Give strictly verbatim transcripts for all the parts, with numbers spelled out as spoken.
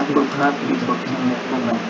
phương pháp kỹ thuật nông nghiệp của mình.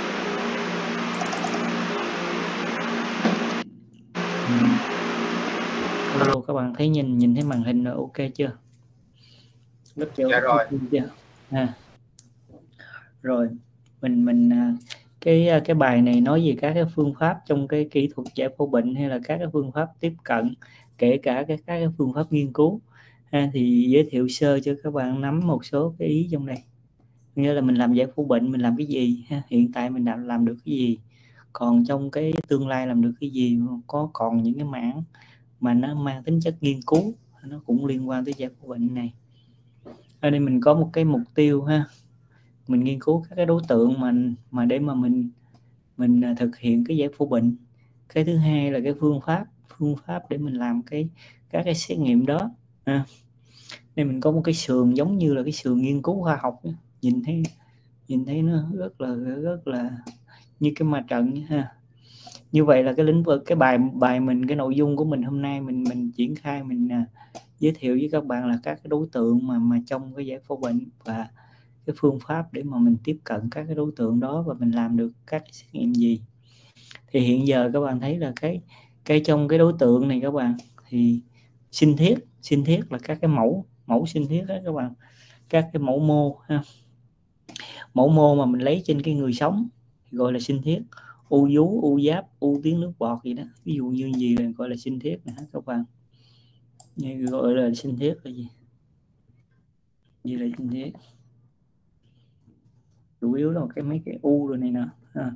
Hello, các bạn thấy nhìn nhìn thấy màn hình rồi, ok chưa? Rất chưa? Dạ rồi. Chưa? À. Rồi mình mình cái cái bài này nói về các cái phương pháp trong cái kỹ thuật giải phẫu bệnh hay là các cái phương pháp tiếp cận, kể cả các các cái phương pháp nghiên cứu. Ha, thì giới thiệu sơ cho các bạn nắm một số cái ý trong đây. Nghĩa là mình làm giải phẫu bệnh mình làm cái gì ha? Hiện tại mình làm làm được cái gì, còn trong cái tương lai làm được cái gì, có còn những cái mảng mà nó mang tính chất nghiên cứu nó cũng liên quan tới giải phẫu bệnh này. Ở đây mình có một cái mục tiêu ha, mình nghiên cứu các cái đối tượng mà mà để mà mình mình thực hiện cái giải phẫu bệnh. Cái thứ hai là cái phương pháp phương pháp để mình làm cái các cái xét nghiệm đó. À, đây mình có một cái sườn giống như là cái sườn nghiên cứu khoa học, nhìn thấy nhìn thấy nó rất là rất là như cái ma trận ha. Như vậy là cái lĩnh vực cái bài bài mình cái nội dung của mình hôm nay mình mình triển khai mình à, giới thiệu với các bạn là các cái đối tượng mà mà trong cái giải phẫu bệnh và cái phương pháp để mà mình tiếp cận các cái đối tượng đó và mình làm được các cái xét nghiệm gì. Thì hiện giờ các bạn thấy là cái cái trong cái đối tượng này các bạn thì sinh thiết sinh thiết là các cái mẫu mẫu sinh thiết đó các bạn, các cái mẫu mô ha. Mẫu mô mà mình lấy trên cái người sống thì gọi là sinh thiết. U vú, u giáp, u tuyến nước bọt gì đó, ví dụ như gì là gọi là sinh thiết nè các bạn. Như gọi là sinh thiết là gì? Gì là sinh thiết? Chủ yếu là cái mấy cái u rồi này nè ha.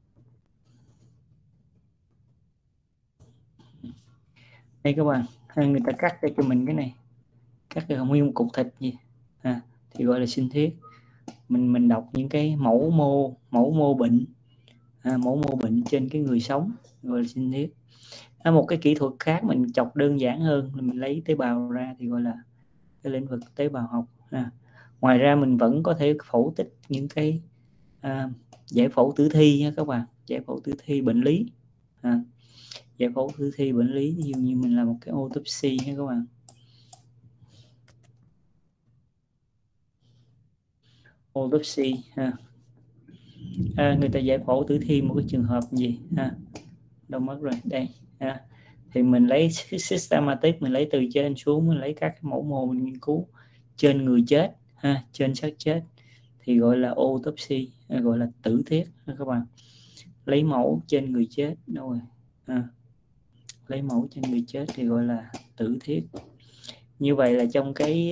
Đây các bạn, người ta cắt cho mình cái này, cắt cái nguyên cục thịt gì ha, thì gọi là sinh thiết. Mình mình đọc những cái mẫu mô mẫu mô bệnh à, mẫu mô bệnh trên cái người sống gọi là sinh thiết. À, một cái kỹ thuật khác mình chọc đơn giản hơn, mình lấy tế bào ra thì gọi là cái lĩnh vực tế bào học. À, ngoài ra mình vẫn có thể phẫu tích những cái à, giải phẫu tử thi nha các bạn, giải phẫu tử thi bệnh lý. À, giải phẫu tử thi bệnh lý ví dụ như mình làm một cái autopsy nha các bạn. Autopsy ha. À, người ta giải phẫu tử thi một cái trường hợp gì ha, đâu mất rồi đây ha. Thì mình lấy systematic, mình lấy từ trên xuống, mình lấy các cái mẫu mô mình nghiên cứu trên người chết ha, trên xác chết thì gọi là autopsy, gọi là tử thiết các bạn. Lấy mẫu trên người chết đâu rồi à, lấy mẫu trên người chết thì gọi là tử thiết. Như vậy là trong cái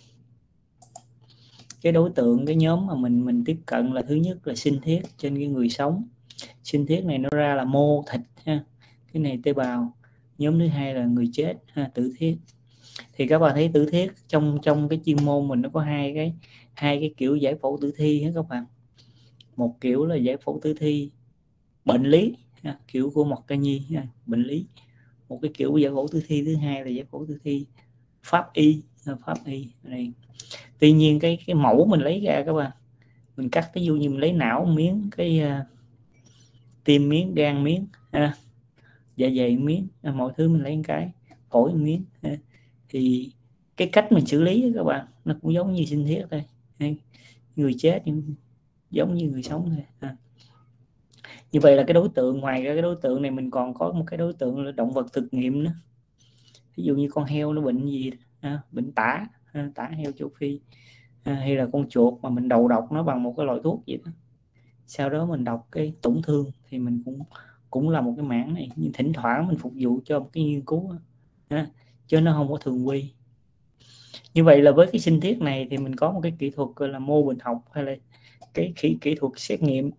cái đối tượng, cái nhóm mà mình mình tiếp cận là thứ nhất là sinh thiết trên cái người sống. Sinh thiết này nó ra là mô thịt ha, cái này tế bào. Nhóm thứ hai là người chết ha, tử thiết. Thì các bạn thấy tử thiết trong trong cái chuyên môn mình nó có hai cái hai cái kiểu giải phẫu tử thi hết các bạn. Một kiểu là giải phẫu tử thi bệnh lý ha, kiểu của Mộc Ca Nhi ha, bệnh lý. Một cái kiểu giải phẫu tử thi thứ hai là giải phẫu tử thi pháp y pháp y này. Tuy nhiên cái cái mẫu mình lấy ra các bạn, mình cắt ví dụ như mình lấy não miếng, cái uh, tim miếng, gan miếng ha, dạ dày miếng, mọi thứ mình lấy một cái, phổi miếng ha. Thì cái cách mình xử lý các bạn nó cũng giống như sinh thiết thôi, người chết nhưng giống như người sống thôi ha. Như vậy là cái đối tượng, ngoài ra cái đối tượng này mình còn có một cái đối tượng là động vật thực nghiệm nữa. Ví dụ như con heo nó bệnh gì đó, bệnh tả tả heo châu Phi, hay là con chuột mà mình đầu độc nó bằng một cái loại thuốc gì đó, sau đó mình đọc cái tổn thương thì mình cũng cũng là một cái mảng này, nhưng thỉnh thoảng mình phục vụ cho một cái nghiên cứu ha, chứ nó không có thường quy. Như vậy là với cái sinh thiết này thì mình có một cái kỹ thuật gọi là mô bệnh học, hay là cái kỹ, kỹ thuật xét nghiệm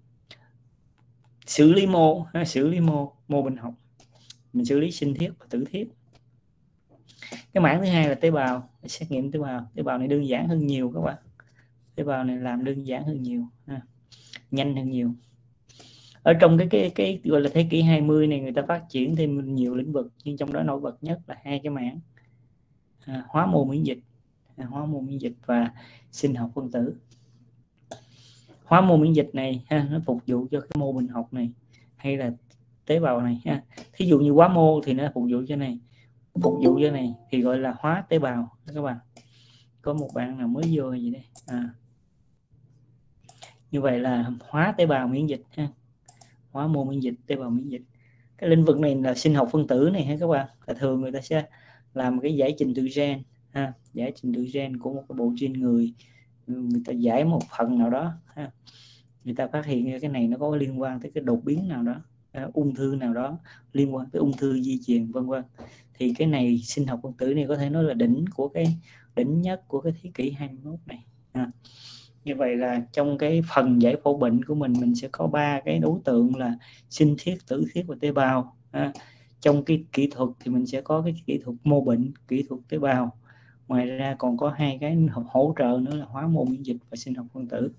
xử lý mô ha, xử lý mô mô bệnh học, mình xử lý sinh thiết và tử thiết. Cái mảng thứ hai là tế bào, xét nghiệm tế bào. Tế bào này đơn giản hơn nhiều các bạn, tế bào này làm đơn giản hơn nhiều ha, nhanh hơn nhiều. Ở trong cái cái cái gọi là thế kỷ hai mươi này, người ta phát triển thêm nhiều lĩnh vực, nhưng trong đó nổi bật nhất là hai cái mảng à, hóa mô miễn dịch, à, hóa mô miễn dịch và sinh học phân tử. Hóa mô miễn dịch này ha, nó phục vụ cho cái mô bệnh học này hay là tế bào này ha. Thí dụ như hóa mô thì nó phục vụ cho này, phục vụ cho này thì gọi là hóa tế bào các bạn. Có một bạn nào mới vô gì đây à. Như vậy là hóa tế bào miễn dịch ha, hóa mô miễn dịch, tế bào miễn dịch. Cái lĩnh vực này là sinh học phân tử này ha các bạn, là thường người ta sẽ làm cái giải trình tự gen ha, giải trình tự gen của một cái bộ gen người, người ta giải một phần nào đó ha, người ta phát hiện ra cái này nó có liên quan tới cái đột biến nào đó, uh, ung thư nào đó, liên quan tới ung thư di truyền vân vân. Thì cái này sinh học phân tử này có thể nói là đỉnh của cái đỉnh nhất của cái thế kỷ hai mươi mốt này ha. Như vậy là trong cái phần giải phẫu bệnh của mình mình sẽ có ba cái đối tượng là sinh thiết, tử thiết và tế bào ha. Trong cái kỹ thuật thì mình sẽ có cái kỹ thuật mô bệnh, kỹ thuật tế bào, ngoài ra còn có hai cái hỗ trợ nữa là hóa mô miễn dịch và sinh học phân tử.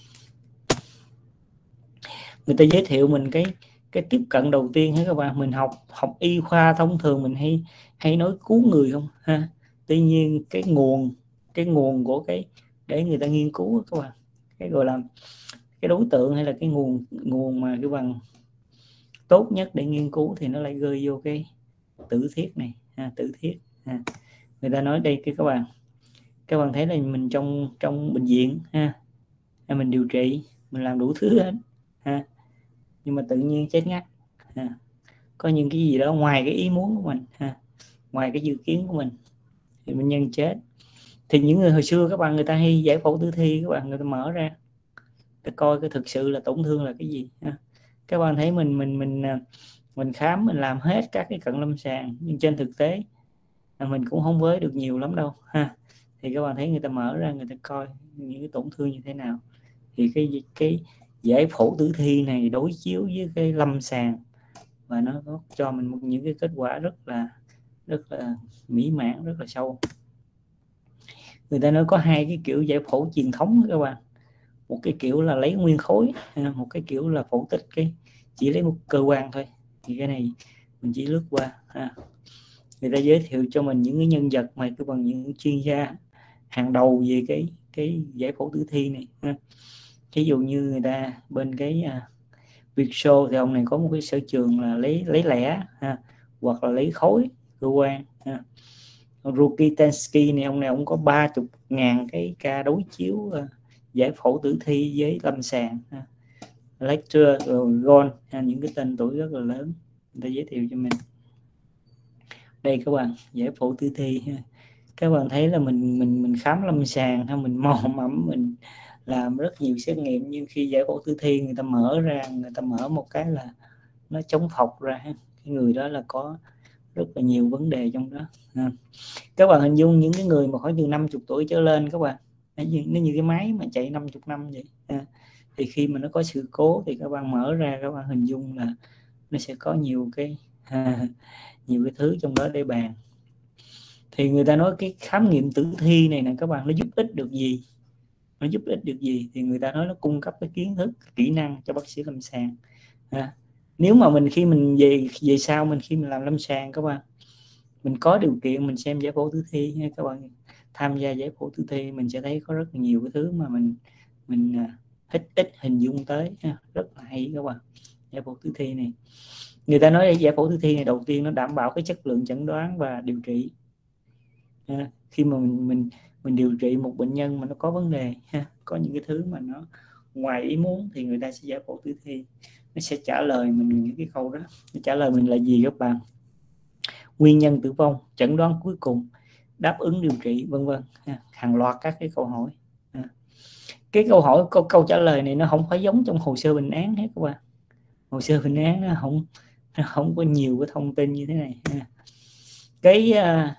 Người ta giới thiệu mình cái cái tiếp cận đầu tiên ha các bạn, mình học học y khoa thông thường mình hay hay nói cứu người không ha, tuy nhiên cái nguồn cái nguồn của cái để người ta nghiên cứu các bạn, cái gọi là cái đối tượng hay là cái nguồn nguồn mà cái bằng tốt nhất để nghiên cứu thì nó lại rơi vô cái tử thiết này ha, tử thiết ha. Người ta nói đây cái các bạn các bạn thấy là mình trong trong bệnh viện ha, mình điều trị, mình làm đủ thứ hết ha, nhưng mà tự nhiên chết ngắt ha. Có những cái gì đó ngoài cái ý muốn của mình ha, ngoài cái dự kiến của mình thì bệnh nhân chết. Thì những người hồi xưa các bạn, người ta hay giải phẫu tử thi các bạn, người ta mở ra để coi cái thực sự là tổn thương là cái gì ha. Các bạn thấy mình mình mình mình khám, mình làm hết các cái cận lâm sàng, nhưng trên thực tế là mình cũng không với được nhiều lắm đâu ha. Thì các bạn thấy người ta mở ra, người ta coi những cái tổn thương như thế nào. Thì cái cái giải phẫu tử thi này đối chiếu với cái lâm sàng và nó có cho mình một những cái kết quả rất là rất là mỹ mãn, rất là sâu. Người ta nói có hai cái kiểu giải phẫu truyền thống các bạn, một cái kiểu là lấy nguyên khối, một cái kiểu là phẫu tích cái chỉ lấy một cơ quan thôi. Thì cái này mình chỉ lướt qua ha. Người ta giới thiệu cho mình những cái nhân vật mà cái bằng những chuyên gia hàng đầu về cái cái giải phẫu tử thi này ha. Ví dụ như người ta bên cái à, Vietso thì ông này có một cái sở trường là lấy lấy lẻ ha, hoặc là lấy khối cơ quan ha. Rukitensky này, ông này ông có ba chục ngàn cái ca đối chiếu uh, giải phẫu tử thi với lâm sàng ha. Lecture rồi Gon ha, những cái tên tuổi rất là lớn người ta giới thiệu cho mình. Đây các bạn, giải phẫu tử thi ha. Các bạn thấy là mình mình mình khám lâm sàng ha, mình mò mẫm, mình làm rất nhiều xét nghiệm, nhưng khi giải phẫu tử thi người ta mở ra, người ta mở một cái là nó chống phọc ra ha. Cái người đó là có rất là nhiều vấn đề trong đó ha. Các bạn hình dung những cái người mà khoảng từ năm mươi tuổi trở lên các bạn, nó như, nó như cái máy mà chạy năm mươi năm vậy ha. Thì khi mà nó có sự cố thì các bạn mở ra, các bạn hình dung là nó sẽ có nhiều cái ha, nhiều cái thứ trong đó để bàn. Thì người ta nói cái khám nghiệm tử thi này nè các bạn, nó giúp ích được gì, nó giúp ích được gì thì người ta nói nó cung cấp cái kiến thức, kỹ năng cho bác sĩ lâm sàng ha. Nếu mà mình khi mình về về sau mình khi mình làm lâm sàng các bạn, mình có điều kiện mình xem giải phẫu tử thi ha, các bạn tham gia giải phẫu tử thi mình sẽ thấy có rất là nhiều cái thứ mà mình mình ít ít hình dung tới ha. Rất là hay các bạn. Giải phẫu tử thi này, người ta nói giải phẫu tử thi này đầu tiên nó đảm bảo cái chất lượng chẩn đoán và điều trị ha. Khi mà mình mình mình điều trị một bệnh nhân mà nó có vấn đề ha, có những cái thứ mà nó ngoài ý muốn thì người ta sẽ giải phẫu tử thi, nó sẽ trả lời mình những cái câu đó. Nó trả lời mình là gì các bạn? Nguyên nhân tử vong, chẩn đoán cuối cùng, đáp ứng điều trị vân vân, hàng loạt các cái câu hỏi. Cái câu hỏi câu, câu trả lời này nó không phải giống trong hồ sơ bệnh án hết các bạn. Hồ sơ bệnh án nó không nó không có nhiều cái thông tin như thế này. Cái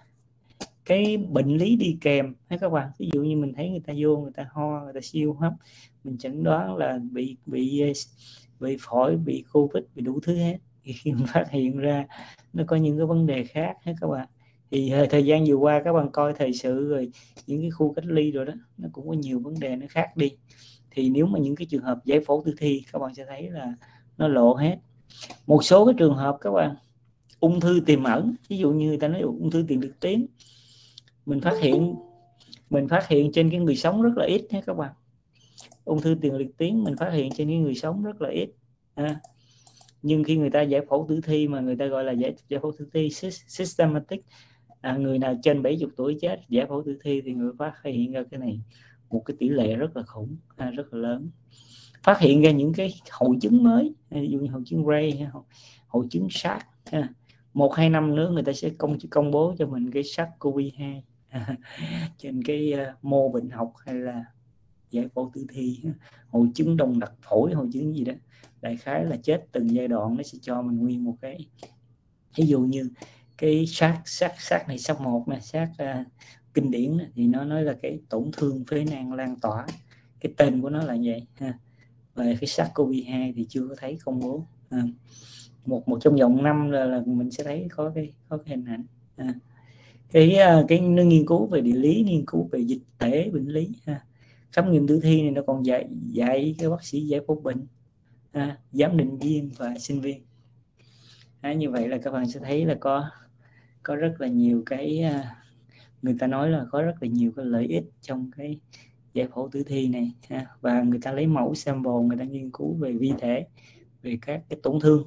cái bệnh lý đi kèm hết các bạn, ví dụ như mình thấy người ta vô, người ta ho, người ta siêu hấp, mình chẩn đoán là bị bị bị phổi, bị Covid, bị đủ thứ hết. Thì khi mình phát hiện ra nó có những cái vấn đề khác hết các bạn. Thì thời gian vừa qua các bạn coi thời sự rồi những cái khu cách ly rồi đó, nó cũng có nhiều vấn đề nó khác đi. Thì nếu mà những cái trường hợp giải phẫu tử thi các bạn sẽ thấy là nó lộ hết. Một số cái trường hợp các bạn ung thư tiềm ẩn, ví dụ như người ta nói ung thư tiền liệt tuyến, mình phát hiện mình phát hiện trên cái người sống rất là ít nha các bạn. Ung thư tiền liệt tuyến mình phát hiện trên cái người sống rất là ít ha. Nhưng khi người ta giải phẫu tử thi mà người ta gọi là giải, giải phẫu tử thi systematic, à, người nào trên bảy mươi tuổi chết giải phẫu tử thi thì người phát hiện ra cái này một cái tỷ lệ rất là khủng, à, rất là lớn, phát hiện ra những cái hội chứng mới, ví dụ như hội chứng Gray, hội chứng SARS. Một hai năm nữa người ta sẽ công công bố cho mình cái SARS-xê o vê hai trên cái uh, mô bệnh học hay là giải phẫu tử thi, hội chứng đông đặc phổi, hội chứng gì đó, đại khái là chết từng giai đoạn, nó sẽ cho mình nguyên một cái. Ví dụ như cái SARS SARS SARS này, SARS một này, SARS uh, kinh điển này, thì nó nói là cái tổn thương phế nang lan tỏa, cái tên của nó là vậy ha. Và cái SARS-xê o vê hai thì chưa có thấy công bố. À, một một trong vòng năm là, là mình sẽ thấy có cái có cái hình ảnh. À, cái cái nó nghiên cứu về địa lý, nghiên cứu về dịch tễ bệnh lý. À, khám nghiệm tử thi này nó còn dạy dạy cái bác sĩ giải phẫu bệnh, à, giám định viên và sinh viên. À, như vậy là các bạn sẽ thấy là có có rất là nhiều cái, người ta nói là có rất là nhiều cái lợi ích trong cái giải phẫu tử thi này. Ha. Và người ta lấy mẫu sample, người ta nghiên cứu về vi thể, về các cái tổn thương.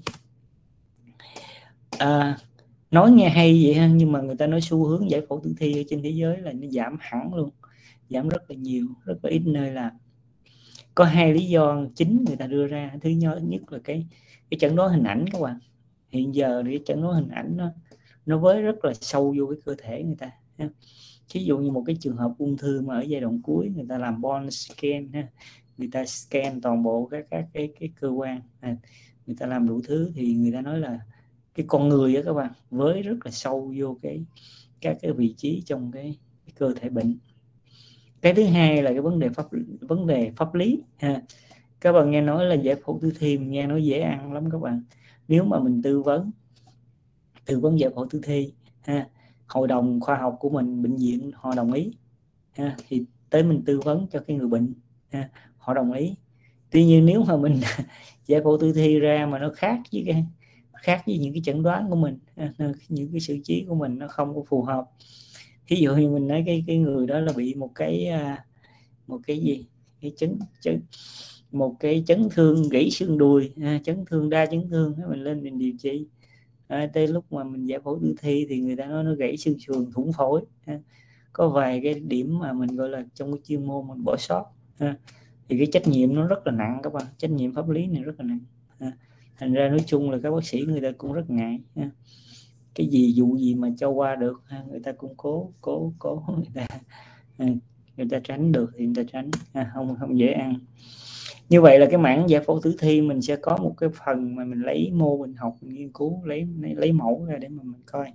À, nói nghe hay vậy ha, nhưng mà người ta nói xu hướng giải phẫu tử thi ở trên thế giới là nó giảm hẳn luôn, giảm rất là nhiều, rất là ít nơi làm. Có hai lý do chính người ta đưa ra. Thứ nhất là cái cái chẩn đoán hình ảnh các bạn. Hiện giờ thì chẩn đoán hình ảnh nó nó với rất là sâu vô cái cơ thể người ta. Ví dụ như một cái trường hợp ung thư mà ở giai đoạn cuối, người ta làm bone scan, người ta scan toàn bộ các các cái cái cơ quan, người ta làm đủ thứ, thì người ta nói là cái con người đó các bạn, với rất là sâu vô cái các cái vị trí trong cái, cái cơ thể bệnh. Cái thứ hai là cái vấn đề pháp vấn đề pháp lý ha. Các bạn nghe nói là giải phẫu tử thi, nghe nói dễ ăn lắm các bạn. Nếu mà mình tư vấn tư vấn giải phẫu tử thi ha, hội đồng khoa học của mình, bệnh viện họ đồng ý ha, thì tới mình tư vấn cho cái người bệnh ha, họ đồng ý. Tuy nhiên nếu mà mình giải phẫu tử thi ra mà nó khác với cái khác với những cái chẩn đoán của mình, những cái xử trí của mình nó không có phù hợp. Ví dụ như mình nói cái cái người đó là bị một cái một cái gì cái chấn chấn một cái chấn thương gãy xương đùi, chấn thương đa chấn thương, mình lên mình điều trị. À, tới lúc mà mình giải phẫu tử thi thì người ta nói nó gãy xương sườn, thủng phổi. À, có vài cái điểm mà mình gọi là trong cái chuyên môn mình bỏ sót. À, thì cái trách nhiệm nó rất là nặng các bạn, trách nhiệm pháp lý này rất là nặng. À, thành ra nói chung là các bác sĩ người ta cũng rất ngại. À, cái gì vụ gì mà cho qua được, à, người ta cũng cố cố cố người ta à, người ta tránh được thì người ta tránh, à, không không dễ ăn. Như vậy là cái mảng giải phẫu tử thi mình sẽ có một cái phần mà mình lấy mô bệnh học, mình nghiên cứu, lấy lấy mẫu ra để mà mình coi.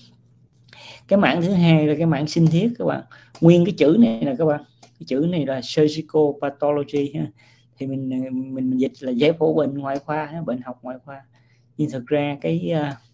Cái mảng thứ hai là cái mảng sinh thiết các bạn. Nguyên cái chữ này là các bạn, cái chữ này là surgical pathology ha. Thì mình mình mình dịch là giải phẫu bệnh ngoại khoa, bệnh học ngoại khoa. Nhưng thực ra cái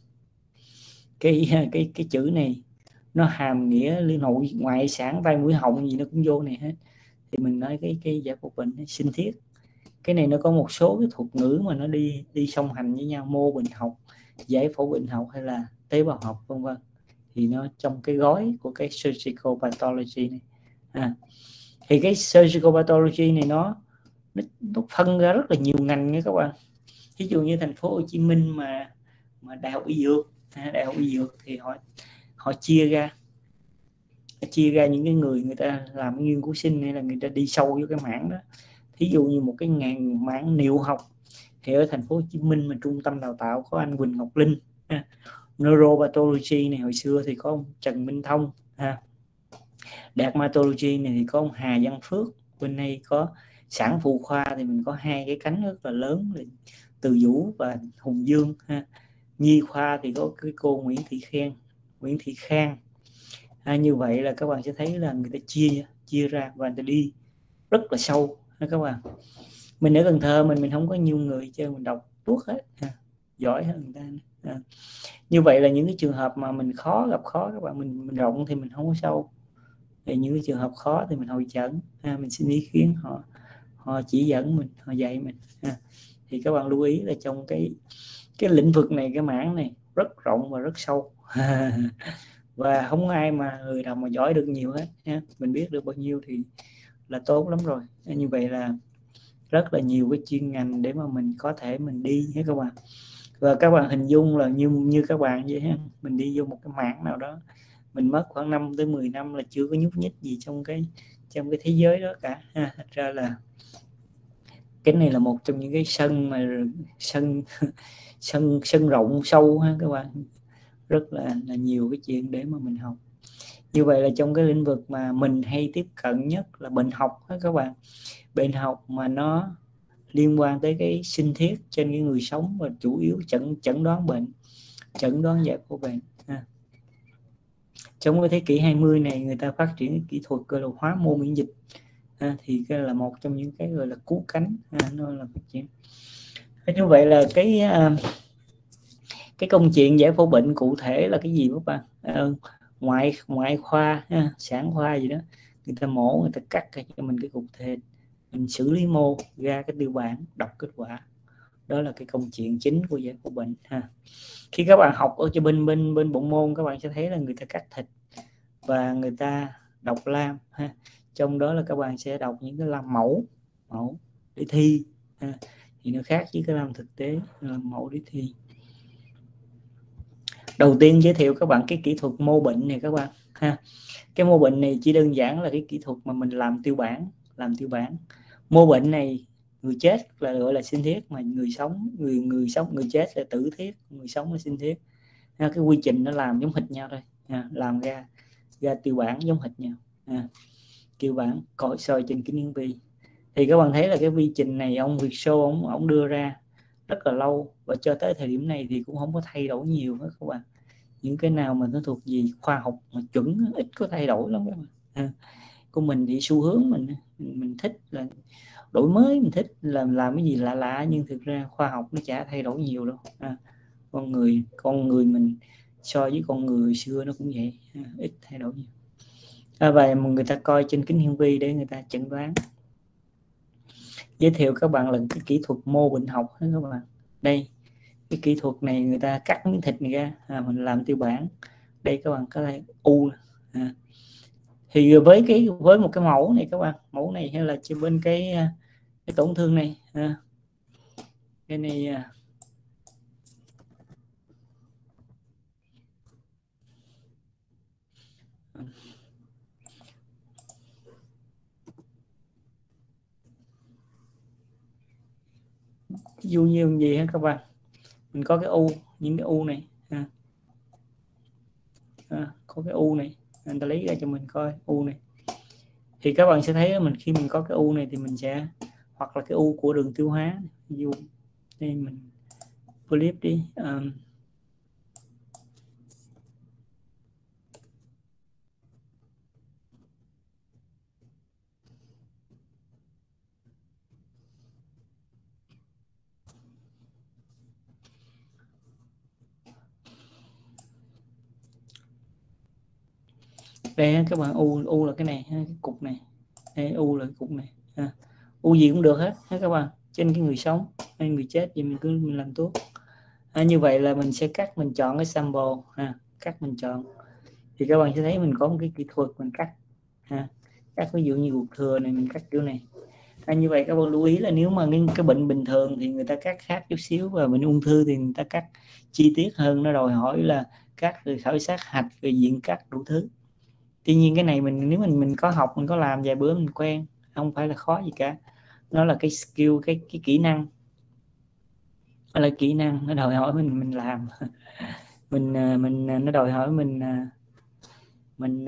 cái cái cái chữ này nó hàm nghĩa liên nội ngoại sản tai mũi họng gì nó cũng vô này hết. Thì mình nói cái cái giải phẫu bệnh sinh thiết, cái này nó có một số cái thuật ngữ mà nó đi đi song hành với nhau, mô bệnh học, giải phẫu bệnh học hay là tế bào học vân vân, thì nó trong cái gói của cái surgical pathology này. À, thì cái surgical pathology này nó, nó nó phân ra rất là nhiều ngành nha các bạn. Ví dụ như thành phố Hồ Chí Minh mà mà đại học y dược, à, đại học y dược thì họ họ chia ra chia ra những cái người người ta làm cái nghiên cứu sinh hay là người ta đi sâu vô cái mảng đó. Thí dụ như một cái ngành mảng niệu học thì ở thành phố Hồ Chí Minh mà trung tâm đào tạo có anh Quỳnh Ngọc Linh. Ha. Neuropathology này hồi xưa thì có ông Trần Minh Thông. Ha. Dermatology này thì có ông Hà Văn Phước. Bên đây có sản phụ khoa thì mình có hai cái cánh rất là lớn là Từ Vũ và Hùng Dương. Ha. Nhi khoa thì có cái cô Nguyễn Thị Khen, Nguyễn Thị Khang. À, như vậy là các bạn sẽ thấy là người ta chia chia ra và người ta đi rất là sâu ha các bạn. Mình ở Cần Thơ mình mình không có nhiều người chơi, mình đọc tuốt hết, à, giỏi hơn người ta. À, như vậy là những cái trường hợp mà mình khó gặp khó các bạn, mình mình rộng thì mình không có sâu. Thì những cái trường hợp khó thì mình hội chẩn, à, mình xin ý kiến họ, họ chỉ dẫn mình, họ dạy mình. À, thì các bạn lưu ý là trong cái cái lĩnh vực này, cái mảng này rất rộng và rất sâu. Và không ai mà người nào mà giỏi được nhiều hết nha. Mình biết được bao nhiêu thì là tốt lắm rồi. Như vậy là rất là nhiều cái chuyên ngành để mà mình có thể mình đi hết các bạn. Và các bạn hình dung là như như các bạn vậy ha, mình đi vô một cái mảng nào đó mình mất khoảng năm tới mười năm là chưa có nhúc nhích gì trong cái trong cái thế giới đó cả ha. Thật ra là cái này là một trong những cái sân mà sân sân sân rộng sâu ha các bạn, rất là là nhiều cái chuyện để mà mình học. Như vậy là trong cái lĩnh vực mà mình hay tiếp cận nhất là bệnh học đó các bạn, bệnh học mà nó liên quan tới cái sinh thiết trên cái người sống và chủ yếu chẩn chẩn đoán bệnh, chẩn đoán giải phẫu bệnh ha. Trong cái thế kỷ hai mươi này người ta phát triển cái kỹ thuật gọi là hóa mô miễn dịch ha, thì cái là một trong những cái gọi là cứu cánh ha, nó là phát triển. Như vậy là cái cái công chuyện giải phẫu bệnh cụ thể là cái gì các bạn? À, ngoại ngoại khoa ha, sản khoa gì đó, người ta mổ, người ta cắt cho mình cái cục thịt, mình xử lý mô ra cái tiêu bản, đọc kết quả, đó là cái công chuyện chính của giải phẫu bệnh ha. Khi các bạn học ở cho bên bên bên bộ môn, các bạn sẽ thấy là người ta cắt thịt và người ta đọc lam ha, trong đó là các bạn sẽ đọc những cái làm mẫu mẫu để thi ha. Thì nó khác với cái làm thực tế, làm mẫu để thi. Đầu tiên giới thiệu các bạn cái kỹ thuật mô bệnh này các bạn ha. Cái mô bệnh này chỉ đơn giản là cái kỹ thuật mà mình làm tiêu bản, làm tiêu bản. Mô bệnh này người chết là gọi là sinh thiết, mà người sống người người sống người chết là tử thiết, người sống là sinh thiết. Ha, cái quy trình nó làm giống hệt nhau thôi ha, làm ra ra tiêu bản giống hệt nhau ha. Tiêu bản coi soi trên kính hiển vi. Thì các bạn thấy là cái quy trình này ông Việt Xô ông ông đưa ra rất là lâu, và cho tới thời điểm này thì cũng không có thay đổi nhiều hết các bạn. Những cái nào mà nó thuộc gì khoa học mà chuẩn ít có thay đổi lắm các bạn. À, của mình thì xu hướng mình mình thích là đổi mới, mình thích làm làm cái gì lạ lạ, nhưng thực ra khoa học nó chả thay đổi nhiều đâu. À, con người con người mình so với con người xưa nó cũng vậy, à, ít thay đổi nhiều. À, và người ta coi trên kính hiển vi để người ta chẩn đoán. Giới thiệu các bạn là cái kỹ thuật mô bệnh học đó các bạn. Đây cái kỹ thuật này người ta cắt miếng thịt này ra, à, mình làm tiêu bản. Đây các bạn có thể u à. Thì với cái với một cái mẫu này các bạn, mẫu này hay là trên bên cái cái tổn thương này à. Cái này à. Ví dụ như gì ha các bạn, mình có cái u, những cái u này à. À, có cái u này, người ta lấy ra cho mình coi u này, thì các bạn sẽ thấy mình khi mình có cái u này thì mình sẽ, hoặc là cái u của đường tiêu hóa, ví dụ đây mình clip đi um, đây các bạn, u u là cái này, cái cục này, đây, u là cái cục này à. U gì cũng được hết các bạn, trên cái người sống hay người chết thì mình cứ mình làm tốt à. Như vậy là mình sẽ cắt, mình chọn cái sample ha, cắt mình chọn thì các bạn sẽ thấy mình có một cái kỹ thuật mình cắt ha. Cắt ví dụ như ruột thừa này mình cắt kiểu này à. Như vậy các bạn lưu ý là nếu mà cái, cái bệnh bình thường thì người ta cắt khác chút xíu, và bệnh ung thư thì người ta cắt chi tiết hơn, nó đòi hỏi là cắt rồi khảo sát hạch rồi diện cắt đủ thứ. Tuy nhiên cái này mình nếu mình mình có học, mình có làm vài bữa mình quen, không phải là khó gì cả. Nó là cái skill, cái cái kỹ năng, nó là kỹ năng, nó đòi hỏi mình mình làm mình mình nó đòi hỏi mình mình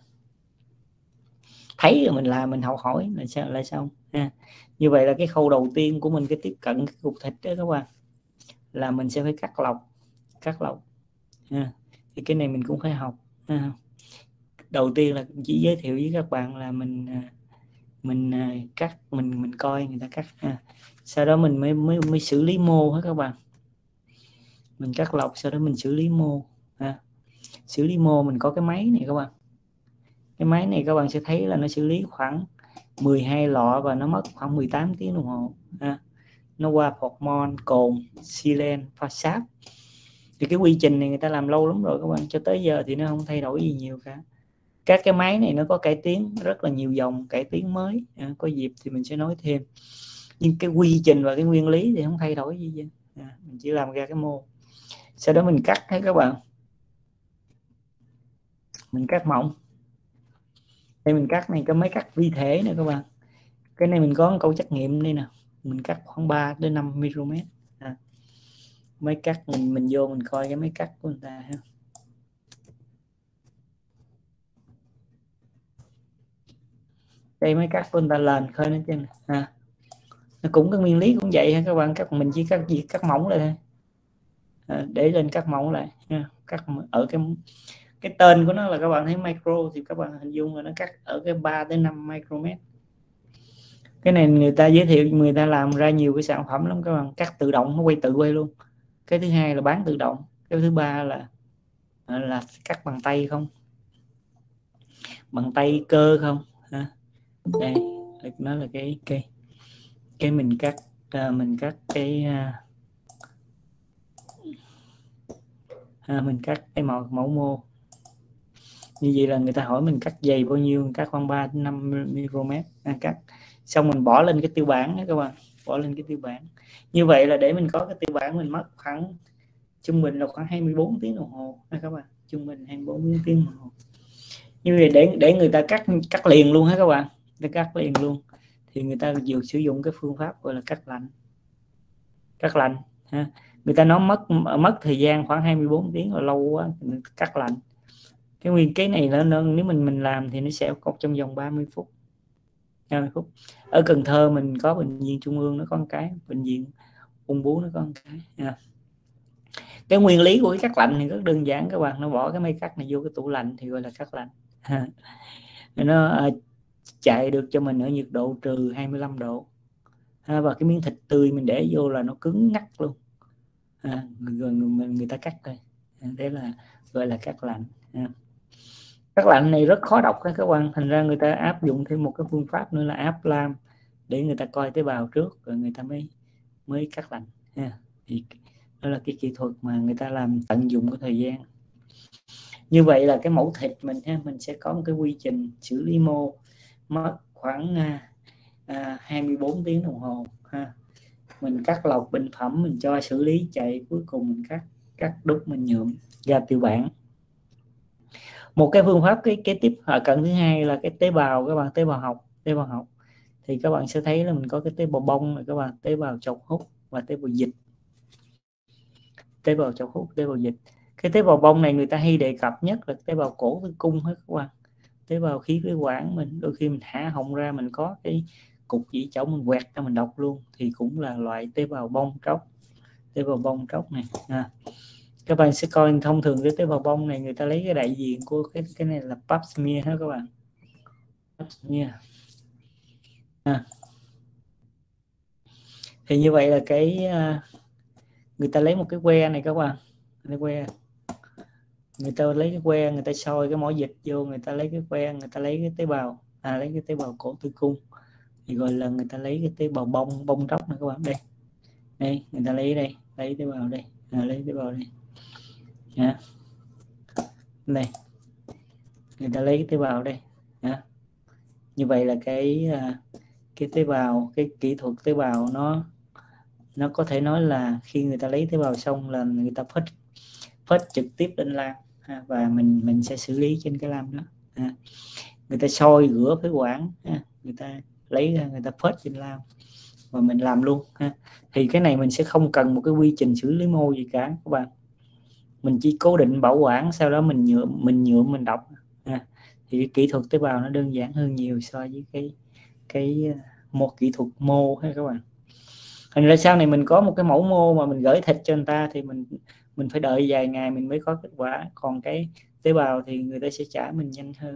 thấy rồi mình làm, mình học hỏi là sao lại xong ha. Như vậy là cái khâu đầu tiên của mình, cái tiếp cận cái cục thịt đó các bạn, là mình sẽ phải cắt lọc, cắt lọc ha. Thì cái này mình cũng phải học ha. Đầu tiên là chỉ giới thiệu với các bạn là mình mình cắt, mình mình coi người ta cắt ha. Sau đó mình mới mới mới xử lý mô hết các bạn, mình cắt lọc sau đó mình xử lý mô ha. Xử lý mô mình có cái máy này các bạn, cái máy này các bạn sẽ thấy là nó xử lý khoảng mười hai lọ và nó mất khoảng mười tám tiếng đồng hồ ha. Nó qua hormone, cồn, silen, pha sáp. Thì cái quy trình này người ta làm lâu lắm rồi các bạn, cho tới giờ thì nó không thay đổi gì nhiều cả. Các cái máy này nó có cải tiến rất là nhiều dòng cải tiến mới à, có dịp thì mình sẽ nói thêm, nhưng cái quy trình và cái nguyên lý thì không thay đổi gì vậy à, mình chỉ làm ra cái mô, sau đó mình cắt hết các bạn, mình cắt mỏng Đây mình cắt này có máy cắt vi thể nè các bạn. Cái này mình có một câu trắc nghiệm đây nè, mình cắt khoảng ba đến năm micromet. À, máy cắt mình mình vô mình coi cái máy cắt của người ta ha. Đây máy cắt của người ta lên khơi nó trên à, nó cũng cái nguyên lý cũng vậy ha các bạn. Các mình chỉ cắt gì cắt mỏng lại thôi, à, để lên cắt mỏng lại ha. Cắt ở cái cái tên của nó là các bạn thấy micro thì các bạn hình dung là nó cắt ở cái ba đến năm micromet. Cái này người ta giới thiệu, người ta làm ra nhiều cái sản phẩm lắm các bạn, cắt tự động nó quay tự quay luôn. Cái thứ hai là bán tự động, cái thứ ba là là cắt bằng tay không, bằng tay cơ không ha. Đây nó là cái cái cái mình cắt uh, mình cắt cái uh, à, mình cắt cái mẫu mẫu mô như vậy là người ta hỏi mình cắt dày bao nhiêu, mình cắt khoảng ba đến năm micromet, à, cắt xong mình bỏ lên cái tiêu bản đó các bạn, bỏ lên cái tiêu bản. Như vậy là để mình có cái tiêu bản mình mất khoảng trung bình là khoảng hai mươi bốn tiếng đồng hồ ha các bạn, trung bình hai mươi bốn tiếng đồng hồ. Như vậy để để người ta cắt cắt liền luôn ha các bạn, để cắt liền luôn thì người ta vừa sử dụng cái phương pháp gọi là cắt lạnh. Cắt lạnh ha, người ta nói mất mất thời gian khoảng hai mươi bốn tiếng là lâu quá, cắt lạnh. Cái nguyên cái này nó, nó nếu mình mình làm thì nó sẽ cột trong vòng ba mươi phút. ba mươi phút. Ở Cần Thơ mình có bệnh viện Trung ương nó có một cái, bệnh viện ung bướu nó có một cái à. Cái nguyên lý của cái cắt lạnh thì rất đơn giản các bạn, nó bỏ cái máy cắt này vô cái tủ lạnh thì gọi là cắt lạnh. Nó uh, chạy được cho mình ở nhiệt độ trừ hai mươi lăm độ à, và cái miếng thịt tươi mình để vô là nó cứng ngắt luôn à, người, người, người ta cắt đây à, thế là gọi là cắt lạnh à. Cắt lạnh này rất khó đọc các bạn, thành ra người ta áp dụng thêm một cái phương pháp nữa là áp lam để người ta coi tế bào trước rồi người ta mới mới cắt lạnh ha. Thì đó là cái kỹ thuật mà người ta làm tận dụng cái thời gian. Như vậy là cái mẫu thịt mình ha, mình sẽ có một cái quy trình xử lý mô mất khoảng à, à, hai mươi bốn tiếng đồng hồ ha. Mình cắt lọc bệnh phẩm, mình cho xử lý chạy, cuối cùng mình cắt cắt đúc mình nhuộm ra tiêu bản. Một cái phương pháp cái cái tiếp cận thứ hai là cái tế bào các bạn, tế bào học tế bào học thì các bạn sẽ thấy là mình có cái tế bào bông này các bạn, tế bào chọc hút và tế bào dịch. Tế bào chọc hút, tế bào dịch. Cái tế bào bông này người ta hay đề cập nhất là tế bào cổ tử cung hết các bạn. Tế bào khí phế quản mình đôi khi mình hả họng ra mình có cái cục chỉ chậu mình quẹt ra mình đọc luôn thì cũng là loại tế bào bông tróc. Tế bào bông tróc này à. Các bạn sẽ coi thông thường cái tế bào bông này người ta lấy cái đại diện của cái cái này là pap smear hết các bạn. Pap smear à. Thì như vậy là cái người ta lấy một cái que này các bạn, cái que người ta lấy cái que, người ta soi cái mỏ dịch vô, người ta lấy cái que, người ta lấy cái tế bào à, lấy cái tế bào cổ tử cung thì gọi là người ta lấy cái tế bào bông bông tróc này các bạn. Đây đây người ta lấy đây, lấy tế bào đây à, lấy tế bào đây à. Đây người ta lấy cái tế bào đây à. Như vậy là cái cái tế bào, cái kỹ thuật tế bào nó nó có thể nói là khi người ta lấy tế bào xong là người ta phết phết trực tiếp lên lam à, và mình mình sẽ xử lý trên cái lam đó à. Người ta soi rửa phế quản à, người ta lấy ra người ta phết trên lam và mình làm luôn ha. Thì cái này mình sẽ không cần một cái quy trình xử lý mô gì cả các bạn, mình chỉ cố định bảo quản sau đó mình nhuộm mình nhuộm mình đọc à. Thì cái kỹ thuật tế bào nó đơn giản hơn nhiều so với cái cái một kỹ thuật mô ha các bạn. Thành ra sau này mình có một cái mẫu mô mà mình gửi thịt cho người ta thì mình mình phải đợi vài ngày mình mới có kết quả, còn cái tế bào thì người ta sẽ trả mình nhanh hơn.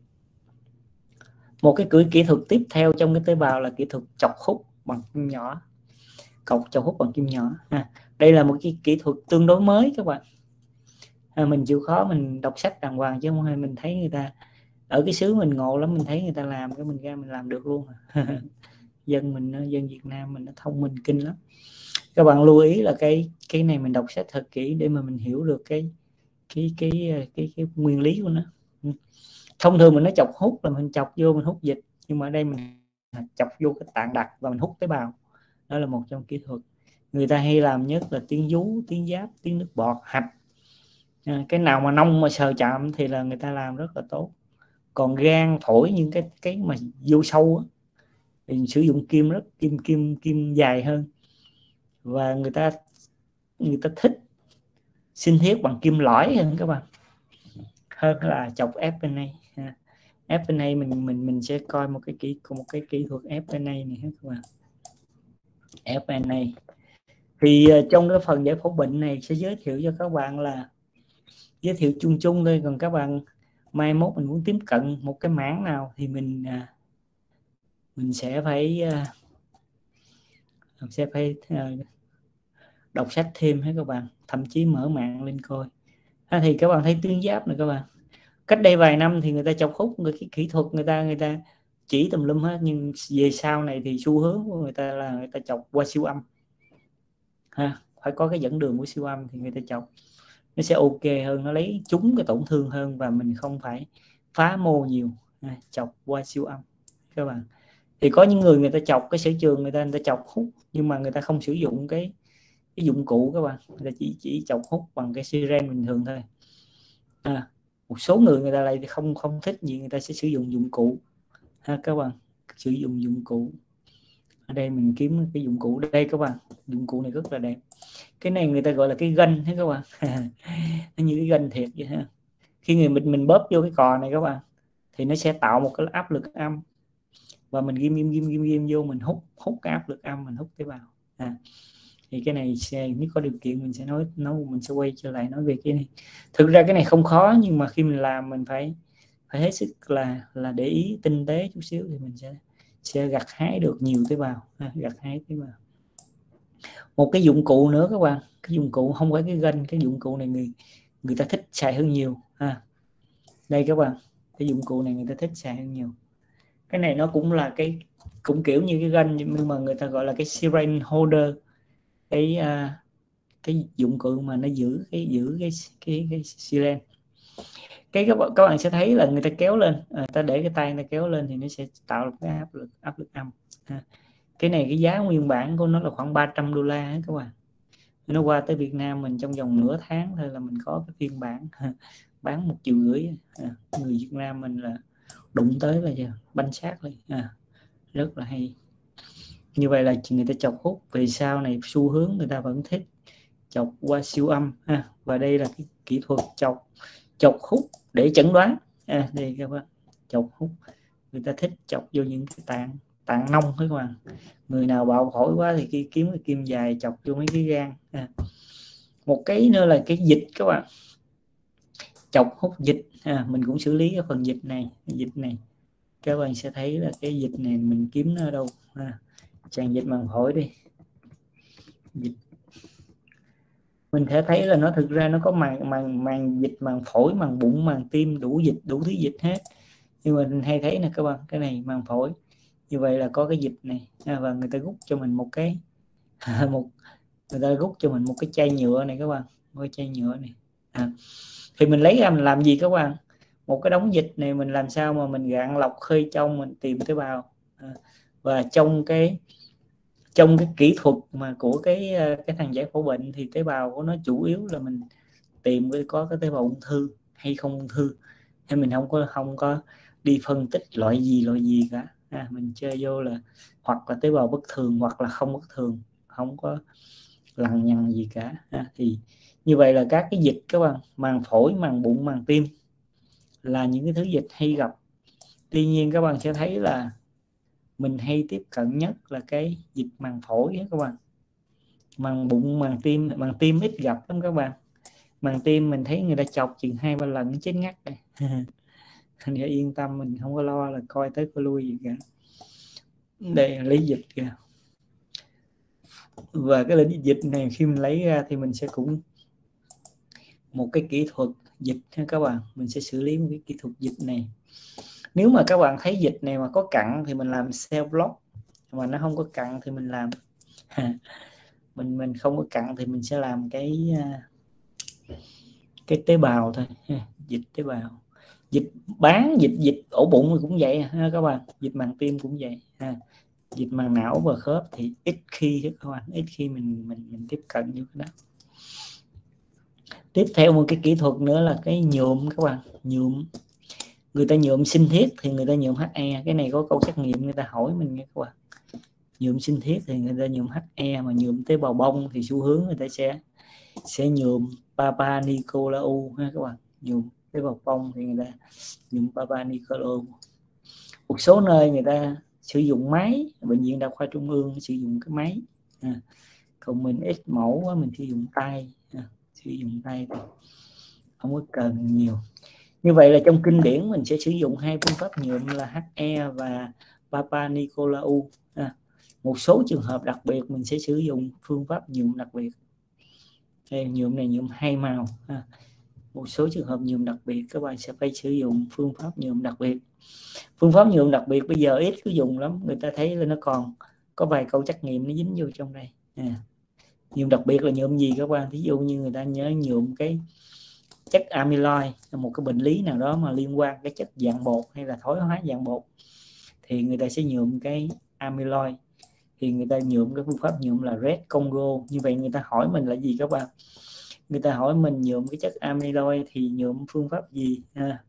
Một cái cưỡi kỹ thuật tiếp theo trong cái tế bào là kỹ thuật chọc hút bằng kim nhỏ, cọc chọc hút bằng kim nhỏ à. Đây là một cái kỹ thuật tương đối mới các bạn à, mình chịu khó mình đọc sách đàng hoàng chứ không hay mình thấy người ta ở cái xứ mình ngộ lắm, mình thấy người ta làm cái mình ra mình làm được luôn dân mình dân Việt Nam mình nó thông minh kinh lắm. Các bạn lưu ý là cái cái này mình đọc sách thật kỹ để mà mình hiểu được cái cái cái cái cái, cái nguyên lý của nó. Thông thường mình nói chọc hút là mình chọc vô mình hút dịch, nhưng mà ở đây mình chọc vô cái tạng đặc và mình hút tế bào. Đó là một trong kỹ thuật người ta hay làm nhất là tiếng vú, tiếng giáp, tiếng nước bọt, hạch à, cái nào mà nông mà sờ chạm thì là người ta làm rất là tốt Còn gan phổi những cái cái mà vô sâu á, thì sử dụng kim rất kim kim kim dài hơn, và người ta người ta thích sinh thiết bằng kim lõi hơn các bạn, hơn là chọc ép en a. ép en a mình mình mình sẽ coi một cái kỹ một cái kỹ thuật ép en a này các bạn. ép en a thì trong cái phần giải phẫu bệnh này sẽ giới thiệu cho các bạn là giới thiệu chung chung thôi, còn các bạn mai mốt mình muốn tiếp cận một cái mảng nào thì mình mình sẽ phải sẽ phải đọc sách thêm hết các bạn, thậm chí mở mạng lên coi. À, thì các bạn thấy tuyến giáp này các bạn, cách đây vài năm thì người ta chọc hút, người cái kỹ thuật người ta người ta chỉ tùm lum hết, nhưng về sau này thì xu hướng của người ta là người ta chọc qua siêu âm ha, phải có cái dẫn đường của siêu âm thì người ta chọc nó sẽ ok hơn, nó lấy trúng cái tổn thương hơn và mình không phải phá mô nhiều. À, chọc qua siêu âm các bạn. Thì có những người người ta chọc cái sở trường người ta người ta chọc hút, nhưng mà người ta không sử dụng cái cái dụng cụ các bạn, người ta chỉ chỉ chọc hút bằng cái siren bình thường thôi. À, một số người người ta lại không không thích gì, người ta sẽ sử dụng dụng cụ ha các bạn, sử dụng dụng cụ. Ở đây mình kiếm cái dụng cụ đây các bạn, dụng cụ này rất là đẹp. Cái này người ta gọi là cái gân thế các bạn. Nó như cái gân thiệt vậy ha. Khi người mình mình bóp vô cái cò này các bạn thì nó sẽ tạo một cái áp lực âm, và mình ghim ghim ghim ghim ghim vô, mình hút hút cái áp lực âm, mình hút tế bào. À, thì cái này sẽ, nếu có điều kiện mình sẽ nói nói mình sẽ quay trở lại nói về cái này. Thực ra cái này không khó, nhưng mà khi mình làm mình phải phải hết sức là là để ý tinh tế chút xíu thì mình sẽ sẽ gặt hái được nhiều tế bào, à, gặt hái tế bào. Một cái dụng cụ nữa các bạn, cái dụng cụ không phải cái gân, cái dụng cụ này người người ta thích xài hơn nhiều. À, đây các bạn, cái dụng cụ này người ta thích xài hơn nhiều. Cái này nó cũng là cái cũng kiểu như cái gân, nhưng mà người ta gọi là cái syringe holder, cái uh, cái dụng cụ mà nó giữ cái giữ cái cái cái syringe. Cái các bạn các bạn sẽ thấy là người ta kéo lên, à, ta để cái tay người ta kéo lên thì nó sẽ tạo được cái áp lực áp lực âm. À, cái này cái giá nguyên bản của nó là khoảng ba trăm đô la các bạn. Nó qua tới Việt Nam mình trong vòng nửa tháng thôi là mình có cái phiên bản bán một triệu rưỡi. À, người Việt Nam mình là đụng tới là banh xác lên. À, rất là hay. Như vậy là người ta chọc hút, về sau này xu hướng người ta vẫn thích chọc qua siêu âm. À, và đây là cái kỹ thuật chọc chọc hút để chẩn đoán. À, đây các bạn, chọc hút người ta thích chọc vô những cái tạng tạng nông các bạn. Người nào bạo phổi quá thì khi kiếm cái kim dài chọc vô mấy cái gan. À, một cái nữa là cái dịch các bạn, chọc hút dịch. À, mình cũng xử lý cái phần dịch này, dịch này các bạn sẽ thấy là cái dịch này mình kiếm nó ở đâu. À, tràn dịch màng phổi đi, dịch mình sẽ thấy là nó thực ra nó có màng màng màng dịch, màng phổi, màng bụng, màng tim, đủ dịch, đủ thứ dịch hết. Nhưng mà mình hay thấy nè các bạn, cái này màng phổi, như vậy là có cái dịch này. À, và người ta rút cho mình một cái một người ta rút cho mình một cái chai nhựa này các bạn, một cái chai nhựa này. À, thì mình lấy ra mình làm gì các bạn? Một cái đống dịch này mình làm sao mà mình gạn lọc khơi trong, mình tìm tế bào. À, và trong cái trong cái kỹ thuật mà của cái cái thằng giải phẫu bệnh thì tế bào của nó chủ yếu là mình tìm có cái tế bào ung thư hay không ung thư, hay mình không có không có đi phân tích loại gì loại gì cả. À, mình chơi vô là hoặc là tế bào bất thường hoặc là không bất thường, không có lằng nhằng gì cả. À, thì như vậy là các cái dịch các bạn, màng phổi, màng bụng, màng tim là những cái thứ dịch hay gặp. Tuy nhiên các bạn sẽ thấy là mình hay tiếp cận nhất là cái dịch màng phổi các bạn. Màng bụng, màng tim, màng tim ít gặp lắm các bạn. Màng tim mình thấy người ta chọc chừng hai ba lần chết ngắt này. Thành ra yên tâm, mình không có lo là coi tới coi lui gì cả. Đây lấy dịch kìa. Và cái lấy dịch này khi mình lấy ra thì mình sẽ cũng một cái kỹ thuật dịch ha các bạn, mình sẽ xử lý một cái kỹ thuật dịch này. Nếu mà các bạn thấy dịch này mà có cặn thì mình làm cell block, mà nó không có cặn thì mình làm mình mình không có cặn thì mình sẽ làm cái cái tế bào thôi, dịch tế bào. Dịch bán, dịch dịch ổ bụng cũng vậy ha các bạn, dịch màng tim cũng vậy ha. Dịch màng não và khớp thì ít khi các bạn, ít khi mình mình mình tiếp cận như cái đó. Tiếp theo một cái kỹ thuật nữa là cái nhuộm các bạn, nhuộm người ta nhuộm sinh thiết thì người ta nhuộm hát e. Cái này có câu trắc nghiệm người ta hỏi mình nghe các bạn. Nhuộm sinh thiết thì người ta nhuộm hát e, mà nhuộm tế bào bông thì xu hướng người ta sẽ sẽ nhuộm Papa Nicolau ha các bạn. Nhuộm tế bào bông thì người ta nhuộm Papa Nicolau. Một số nơi người ta sử dụng máy, bệnh viện đa khoa trung ương sử dụng cái máy, à, còn mình ít mẫu quá mình sử dụng tay, à, sử dụng tay thì không có cần nhiều. Như vậy là trong kinh điển mình sẽ sử dụng hai phương pháp nhuộm là hát e và Papa Nicolau. À, một số trường hợp đặc biệt mình sẽ sử dụng phương pháp nhuộm đặc biệt. Đây, nhuộm này nhuộm hai màu. À, một số trường hợp nhuộm đặc biệt các bạn sẽ phải sử dụng phương pháp nhuộm đặc biệt. Phương pháp nhuộm đặc biệt bây giờ ít có dùng lắm, người ta thấy là nó còn có vài câu trắc nghiệm nó dính vô trong đây. À, nhuộm đặc biệt là nhuộm gì các bạn? Ví dụ như người ta nhớ nhuộm cái chất amyloid, một cái bệnh lý nào đó mà liên quan cái chất dạng bột hay là thoái hóa dạng bột thì người ta sẽ nhuộm cái amyloid, thì người ta nhuộm cái phương pháp nhuộm là Red Congo. Như vậy người ta hỏi mình là gì các bạn? Người ta hỏi mình nhuộm cái chất amyloid thì nhuộm phương pháp gì? À,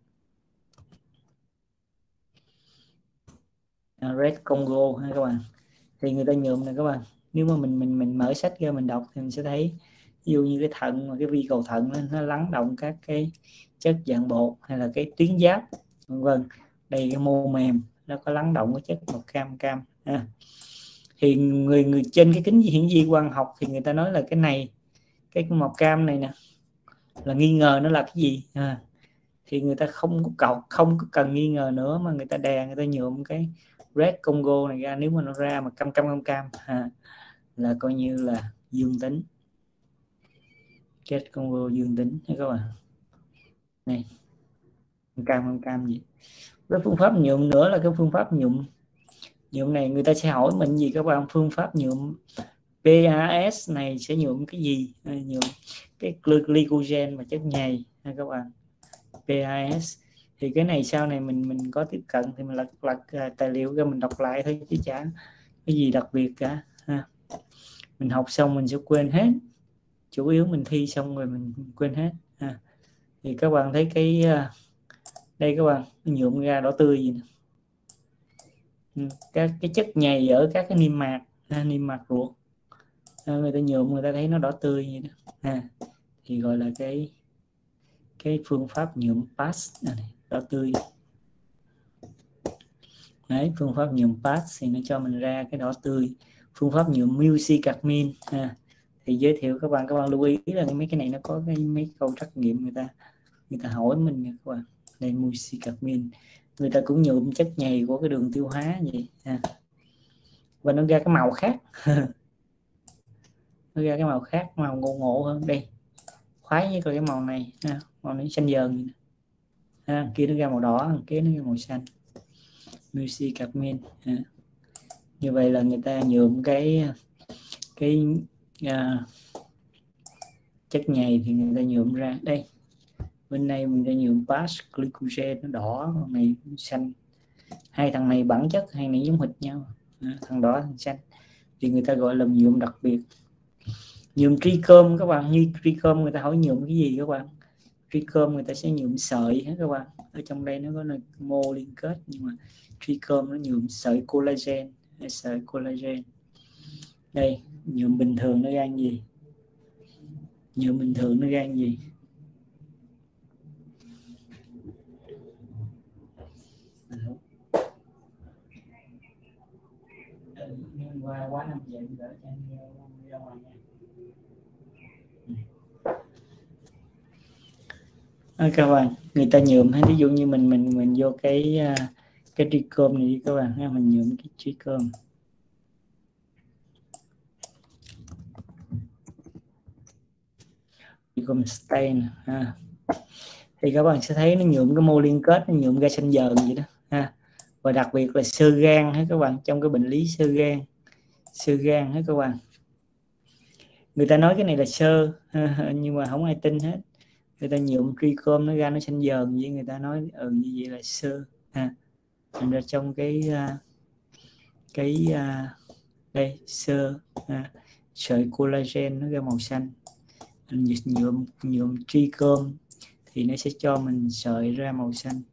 Red Congo ha các bạn. Thì người ta nhuộm này các bạn. Nếu mà mình mình mình mở sách ra mình đọc thì mình sẽ thấy ví dụ như cái thận mà cái vi cầu thận nó, nó lắng động các cái chất dạng bột hay là cái tuyến giáp vân vân. Đây cái mô mềm nó có lắng động cái chất màu cam cam. À, thì người người trên cái kính hiển vi quang học thì người ta nói là cái này, cái màu cam này nè là nghi ngờ nó là cái gì. À, thì người ta không có cầu không có cần nghi ngờ nữa mà người ta đè, người ta nhuộm cái Red Congo này ra. Nếu mà nó ra mà cam cam cam cam à, là coi như là dương tính. Red Congo dương tính nha các bạn. Này cam cam cam gì. Cái phương pháp nhuộm nữa là cái phương pháp nhuộm nhuộm này người ta sẽ hỏi mình gì các bạn? Phương pháp nhuộm pê a ét này sẽ nhuộm cái gì? Nhuộm cái glycogen và chất nhầy ha các bạn. pê a ét thì cái này sau này mình mình có tiếp cận thì mình lật lật tài liệu ra mình đọc lại thôi chứ chả cái gì đặc biệt cả ha. Mình học xong mình sẽ quên hết, chủ yếu mình thi xong rồi mình quên hết ha. Thì các bạn thấy cái đây các bạn nhuộm ra đỏ tươi gì nè. Các cái chất nhầy ở các cái niêm mạc ha, niêm mạc ruột à, người ta nhuộm người ta thấy nó đỏ tươi vậy đó ha. Thì gọi là cái cái phương pháp nhuộm pass này, đỏ tươi. Đấy, phương pháp nhuộm pass thì nó cho mình ra cái đỏ tươi. Phương pháp nhuộm mucicadmin à, thì giới thiệu các bạn các bạn lưu ý là mấy cái này nó có cái mấy câu trắc nghiệm người ta người ta hỏi mình nha các bạn. Đây mucicadmin, người ta cũng nhuộm chất nhầy của cái đường tiêu hóa vậy à. Và nó ra cái màu khác nó ra cái màu khác, màu ngộ ngộ hơn. Đây khoái với cái màu này à, màu này xanh dần à, kia nó ra màu đỏ, kia nó ra màu xanh. Mucicadmin à. Như vậy là người ta nhuộm cái cái à, chất nhầy thì người ta nhuộm ra. Đây bên này mình ta nhuộm pass glycogen nó đỏ, này xanh. Hai thằng này bản chất hai này giống hệt nhau à, thằng đỏ thằng xanh thì người ta gọi là nhuộm đặc biệt. Nhuộm tricom các bạn, như tricom người ta hỏi nhuộm cái gì các bạn? Tricom người ta sẽ nhuộm sợi hết các bạn. Ở trong đây nó có là mô liên kết, nhưng mà tricom nó nhuộm sợi collagen, sợi collagen. Đây nhuộm bình thường nó ra gì? Nhuộm bình thường nó ra gì? Qua quá năm giờ đỡ cho anh ra ngoài nha. À, các bạn, người ta nhuộm hay ví dụ như mình mình mình vô cái cái tricom này đi các bạn ha, mình nhuộm cái tricom. Tricom stain ha. Thì các bạn sẽ thấy nó nhuộm cái mô liên kết, nó nhuộm ra xanh dờn vậy đó ha. Và đặc biệt là xơ gan hết các bạn, trong cái bệnh lý xơ gan xơ gan hết các bạn. Người ta nói cái này là xơ nhưng mà không ai tin hết. Người ta nhuộm tricom nó ra nó xanh dờn vậy, người ta nói ừ như vậy là xơ ha. Thành ra trong cái cái đây xơ ha, sợi collagen nó ra màu xanh. Nhuộm nhuộm tricom thì nó sẽ cho mình sợi ra màu xanh.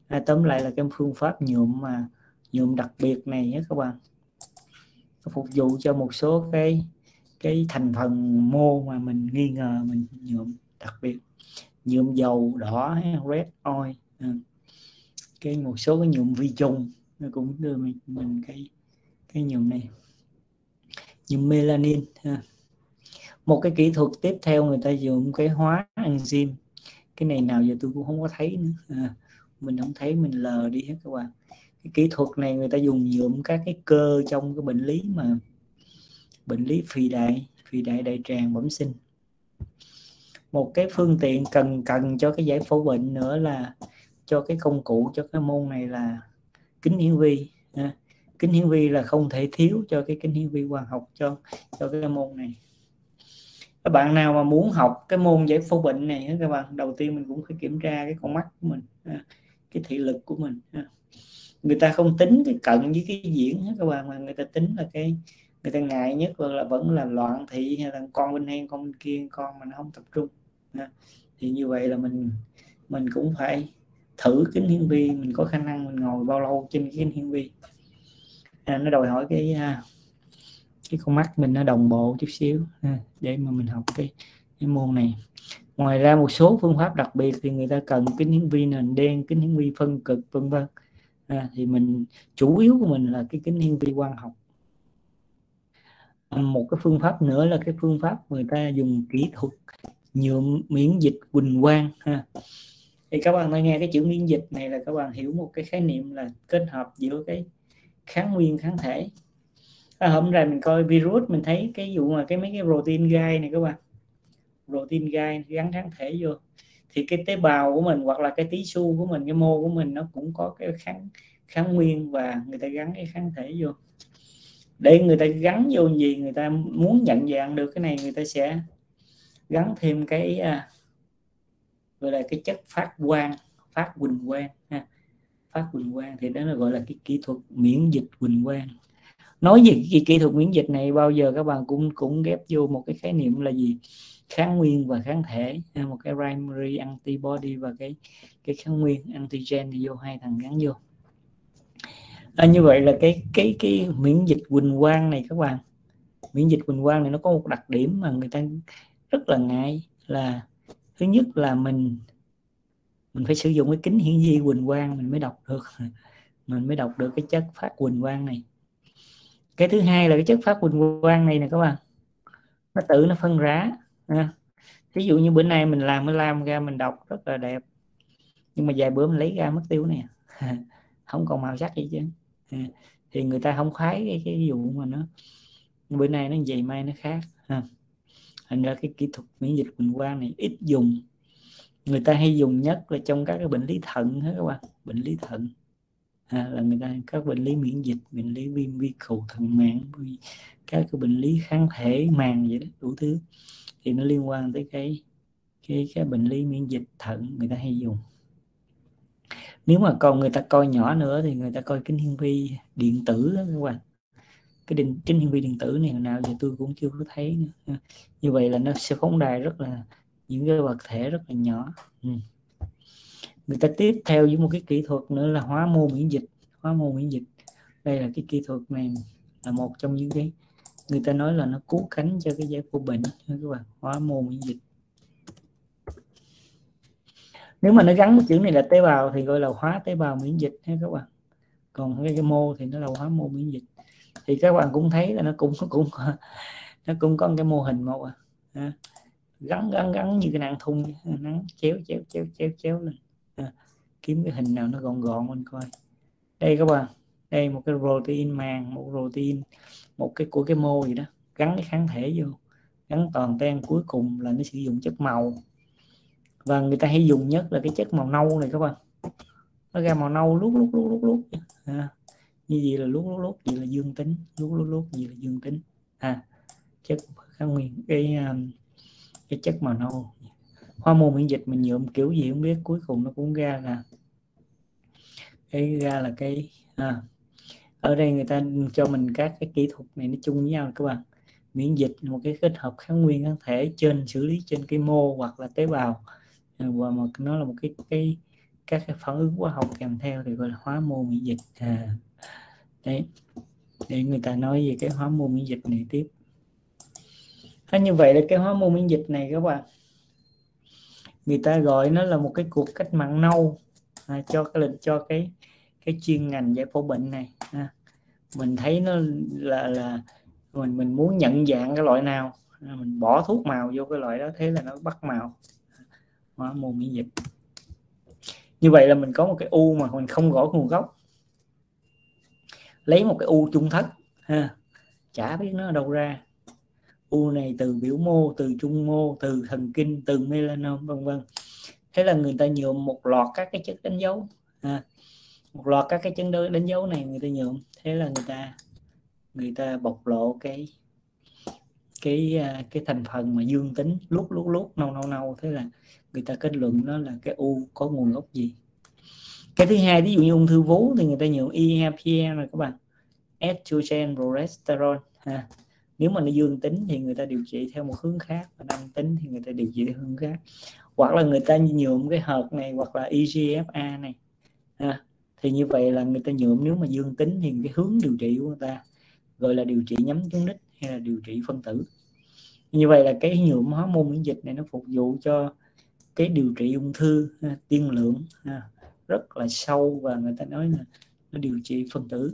À, tóm lại là cái phương pháp nhuộm mà nhuộm đặc biệt này nhé các bạn, phục vụ cho một số cái cái thành phần mô mà mình nghi ngờ mình nhuộm đặc biệt, nhuộm dầu đỏ, red oil, à, cái một số cái nhuộm vi trùng nó cũng đưa mình, mình cái cái nhuộm này, nhuộm melanin. À. Một cái kỹ thuật tiếp theo người ta dùng cái hóa enzyme, cái này nào giờ tôi cũng không có thấy nữa, à, mình không thấy, mình lờ đi hết các bạn. Cái kỹ thuật này người ta dùng nhuộm các cái cơ trong cái bệnh lý mà bệnh lý phì đại phì đại đại tràng bẩm sinh. Một cái phương tiện cần cần cho cái giải phẫu bệnh nữa là cho cái công cụ cho cái môn này là kính hiển vi. À, kính hiển vi là không thể thiếu cho cái kính hiển vi quang học cho cho cái môn này. Các bạn nào mà muốn học cái môn giải phẫu bệnh này các bạn, đầu tiên mình cũng phải kiểm tra cái con mắt của mình, cái thị lực của mình. Người ta không tính cái cận với cái diễn các bạn, mà người ta tính là cái người ta ngại nhất là vẫn là loạn thị, hay là con bên đây con bên kia, con mà nó không tập trung. Thì như vậy là mình mình cũng phải thử kính hiển vi, mình có khả năng mình ngồi bao lâu trên cái kính hiển vi. À, nó đòi hỏi cái cái con mắt mình nó đồng bộ chút xíu để mà mình học cái, cái môn này. Ngoài ra một số phương pháp đặc biệt thì người ta cần kính hiển vi nền đen, kính hiển vi phân cực vân vân. À, thì mình chủ yếu của mình là cái kính hiển vi quang học. À, một cái phương pháp nữa là cái phương pháp người ta dùng kỹ thuật nhuộm miễn dịch huỳnh quang. Ha. Thì các bạn nghe cái chữ miễn dịch này là các bạn hiểu một cái khái niệm là kết hợp giữa cái kháng nguyên kháng thể. À, hôm nay mình coi virus mình thấy cái vụ mà cái mấy cái protein gai này các bạn, protein gai gắn kháng thể vô, thì cái tế bào của mình hoặc là cái tí su của mình, cái mô của mình nó cũng có cái kháng kháng nguyên, và người ta gắn cái kháng thể vô. Để người ta gắn vô gì, người ta muốn nhận dạng được cái này, người ta sẽ gắn thêm cái à, gọi là cái chất phát quang, phát huỳnh quang ha. Phát huỳnh quang thì đó là gọi là cái kỹ thuật miễn dịch huỳnh quang. Nói về cái kỹ thuật miễn dịch này bao giờ các bạn cũng cũng ghép vô một cái khái niệm là gì, kháng nguyên và kháng thể, một cái primary antibody và cái cái kháng nguyên antigen thì vô, hai thằng gắn vô. À, như vậy là cái cái cái miễn dịch huỳnh quang này các bạn, miễn dịch huỳnh quang này nó có một đặc điểm mà người ta rất là ngại, là thứ nhất là mình mình phải sử dụng cái kính hiển vi huỳnh quang mình mới đọc được mình mới đọc được cái chất phát huỳnh quang này. Cái thứ hai là cái chất phát huỳnh quang này nè các bạn, nó tự nó phân rã. À, ví dụ như bữa nay mình làm cái lam ra mình đọc rất là đẹp, nhưng mà vài bữa mình lấy ra mất tiêu nè không còn màu sắc gì chứ. À, thì người ta không khoái cái cái vụ mà nó bữa nay nó vậy mai nó khác. À, thành ra cái kỹ thuật miễn dịch huỳnh quang này ít dùng, người ta hay dùng nhất là trong các cái bệnh lý thận hết các bạn, bệnh lý thận. À, là người ta các bệnh lý miễn dịch, bệnh lý viêm vi cầu thận màng, các cái bệnh lý kháng thể màng vậy đó, đủ thứ thì nó liên quan tới cái cái cái bệnh lý miễn dịch thận người ta hay dùng. Nếu mà còn người ta coi nhỏ nữa thì người ta coi kính hiển vi điện tử đó các bạn. Cái định, kính hiển vi điện tử này nào giờ tôi cũng chưa có thấy nữa. Như vậy là nó sẽ phóng đài rất là những cái vật thể rất là nhỏ. Ừ. Người ta tiếp theo với một cái kỹ thuật nữa là hóa mô miễn dịch. Hóa mô miễn dịch đây là cái kỹ thuật này là một trong những cái người ta nói là nó cứu cánh cho cái giải phẫu bệnh các bạn, hóa mô miễn dịch. Nếu mà nó gắn cái chữ này là tế bào thì gọi là hóa tế bào miễn dịch ha các bạn, còn cái, cái mô thì nó là hóa mô miễn dịch. Thì các bạn cũng thấy là nó cũng nó cũng nó cũng có cái mô hình một à. gắn gắn gắn như cái nạng thun, nắng chéo chéo chéo chéo chéo lên. À, kiếm cái hình nào nó gọn gọn mình coi. Đây các bạn, đây một cái protein màng, một protein, một cái của cái mô gì đó, gắn cái kháng thể vô, gắn toàn ten, cuối cùng là nó sử dụng chất màu, và người ta hay dùng nhất là cái chất màu nâu này các bạn, nó ra màu nâu lúc lúc lúc lúc lúc à, như vậy là lúc lúc lúc gì là dương tính, lúc lúc lúc gì là dương tính. À, chất kháng nguyên cái cái chất màu nâu. Hóa mô miễn dịch mình nhuộm kiểu gì không biết, cuối cùng nó cũng ra là cái ra là cái à, ở đây người ta cho mình các cái kỹ thuật này nó chung với nhau các bạn. Miễn dịch một cái kết hợp kháng nguyên kháng thể trên xử lý trên cái mô hoặc là tế bào, và một nó là một cái cái các cái phản ứng hóa học kèm theo thì gọi là hóa mô miễn dịch. À, đấy, để người ta nói về cái hóa mô miễn dịch này tiếp. À, như vậy là cái hóa mô miễn dịch này các bạn, người ta gọi nó là một cái cuộc cách mạng nâu à, cho cái lịch cho cái cái chuyên ngành giải phẫu bệnh này. À, mình thấy nó là là mình mình muốn nhận dạng cái loại nào, à, mình bỏ thuốc màu vô cái loại đó, thế là nó bắt màu hóa mô miễn dịch. Như vậy là mình có một cái u mà mình không rõ nguồn gốc, lấy một cái u trung thất ha, chả biết nó ở đâu ra. U này từ biểu mô, từ trung mô, từ thần kinh, từ melanom vân vân. Thế là người ta nhuộm một loạt các cái chất đánh dấu, à, một loạt các cái chất đánh dấu này người ta nhuộm. Thế là người ta người ta bộc lộ cái cái cái thành phần mà dương tính lúc lúc lúc nâu nâu nâu. Thế là người ta kết luận nó là cái u có nguồn gốc gì. Cái thứ hai, ví dụ như ung thư vú thì người ta nhuộm e em pê em rồi các bạn, estrogen progesterone ha. Nếu mà nó dương tính thì người ta điều trị theo một hướng khác, và âm tính thì người ta điều trị theo hướng khác. Hoặc là người ta nhuộm cái hợt này, hoặc là e giê ép a này à, thì như vậy là người ta nhuộm, nếu mà dương tính thì cái hướng điều trị của người ta gọi là điều trị nhắm trúng đích hay là điều trị phân tử. Như vậy là cái nhuộm hóa mô miễn dịch này nó phục vụ cho cái điều trị ung thư ha, tiên lượng ha, rất là sâu, và người ta nói là nó điều trị phân tử.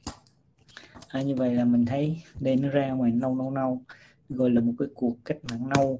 À, như vậy là mình thấy đây nó ra ngoài nâu nâu nâu, gọi là một cái cuộc cách mạng nâu.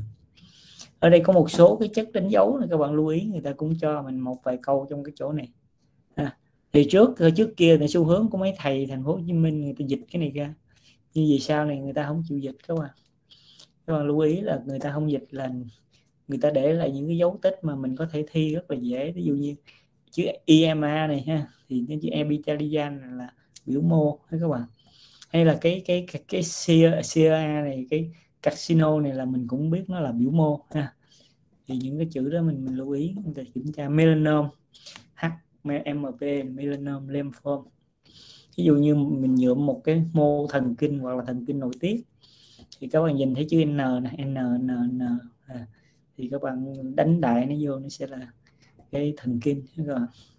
Ở đây có một số cái chất đánh dấu này các bạn lưu ý, người ta cũng cho mình một vài câu trong cái chỗ này. À, thì trước trước kia là xu hướng của mấy thầy thành phố Hồ Chí Minh người ta dịch cái này ra, nhưng vì sao này người ta không chịu dịch các bạn. Các bạn lưu ý là người ta không dịch là người ta để lại những cái dấu tích mà mình có thể thi rất là dễ. Ví dụ như chữ e em a này ha, thì cái chữ epithelial này là biểu mô hay các bạn, hay là cái cái cái cái xê a này, cái carcino này là mình cũng biết nó là biểu mô ha. Thì những cái chữ đó mình mình lưu ý, người ta kiểm tra melanom, H em pê, melanom, lymphom. Ví dụ như mình nhuộm một cái mô thần kinh hoặc là thần kinh nội tiết thì các bạn nhìn thấy chữ N này, N N N à, thì các bạn đánh đại nó vô, nó sẽ là cái thần kinh. Rồi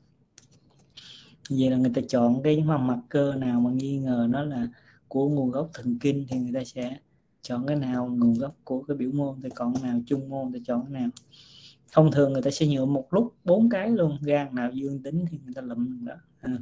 vậy là người ta chọn cái mặt cơ nào mà nghi ngờ nó là của nguồn gốc thần kinh thì người ta sẽ chọn cái nào nguồn gốc của cái biểu môn, thì còn nào trung môn thì chọn cái nào. Thông thường người ta sẽ nhuộm một lúc bốn cái luôn, gan nào dương tính thì người ta lụm đó. À,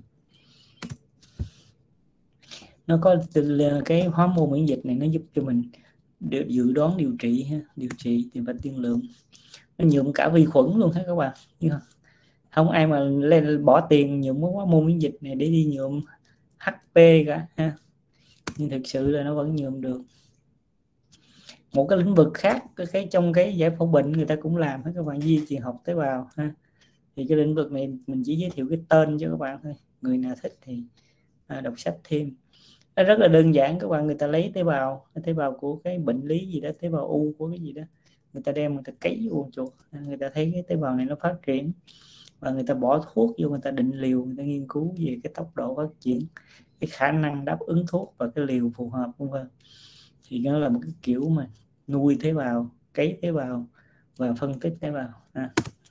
nó có cái hóa mô miễn dịch này, nó giúp cho mình dự đoán điều trị ha, điều trị thì phải tiên lượng. Nó nhuộm cả vi khuẩn luôn hết các bạn, không ai mà lên bỏ tiền nhuộm hóa mô miễn dịch này để đi nhuộm hát pê cả ha, nhưng thực sự là nó vẫn nhuộm được. Một cái lĩnh vực khác cái, cái trong cái giải phẫu bệnh người ta cũng làm hết các bạn, di truyền học tế bào ha. Thì cái lĩnh vực này mình chỉ giới thiệu cái tên cho các bạn thôi, người nào thích thì à, đọc sách thêm. Nó rất là đơn giản các bạn, người ta lấy tế bào tế bào của cái bệnh lý gì đó, tế bào u của cái gì đó, người ta đem người ta cấy vô chuột, người ta thấy cái tế bào này nó phát triển và người ta bỏ thuốc vô, người ta định liều, người ta nghiên cứu về cái tốc độ phát triển, cái khả năng đáp ứng thuốc và cái liều phù hợp vân vân. Thì nó là một cái kiểu mà nuôi tế bào, cấy tế bào và phân tích tế bào à.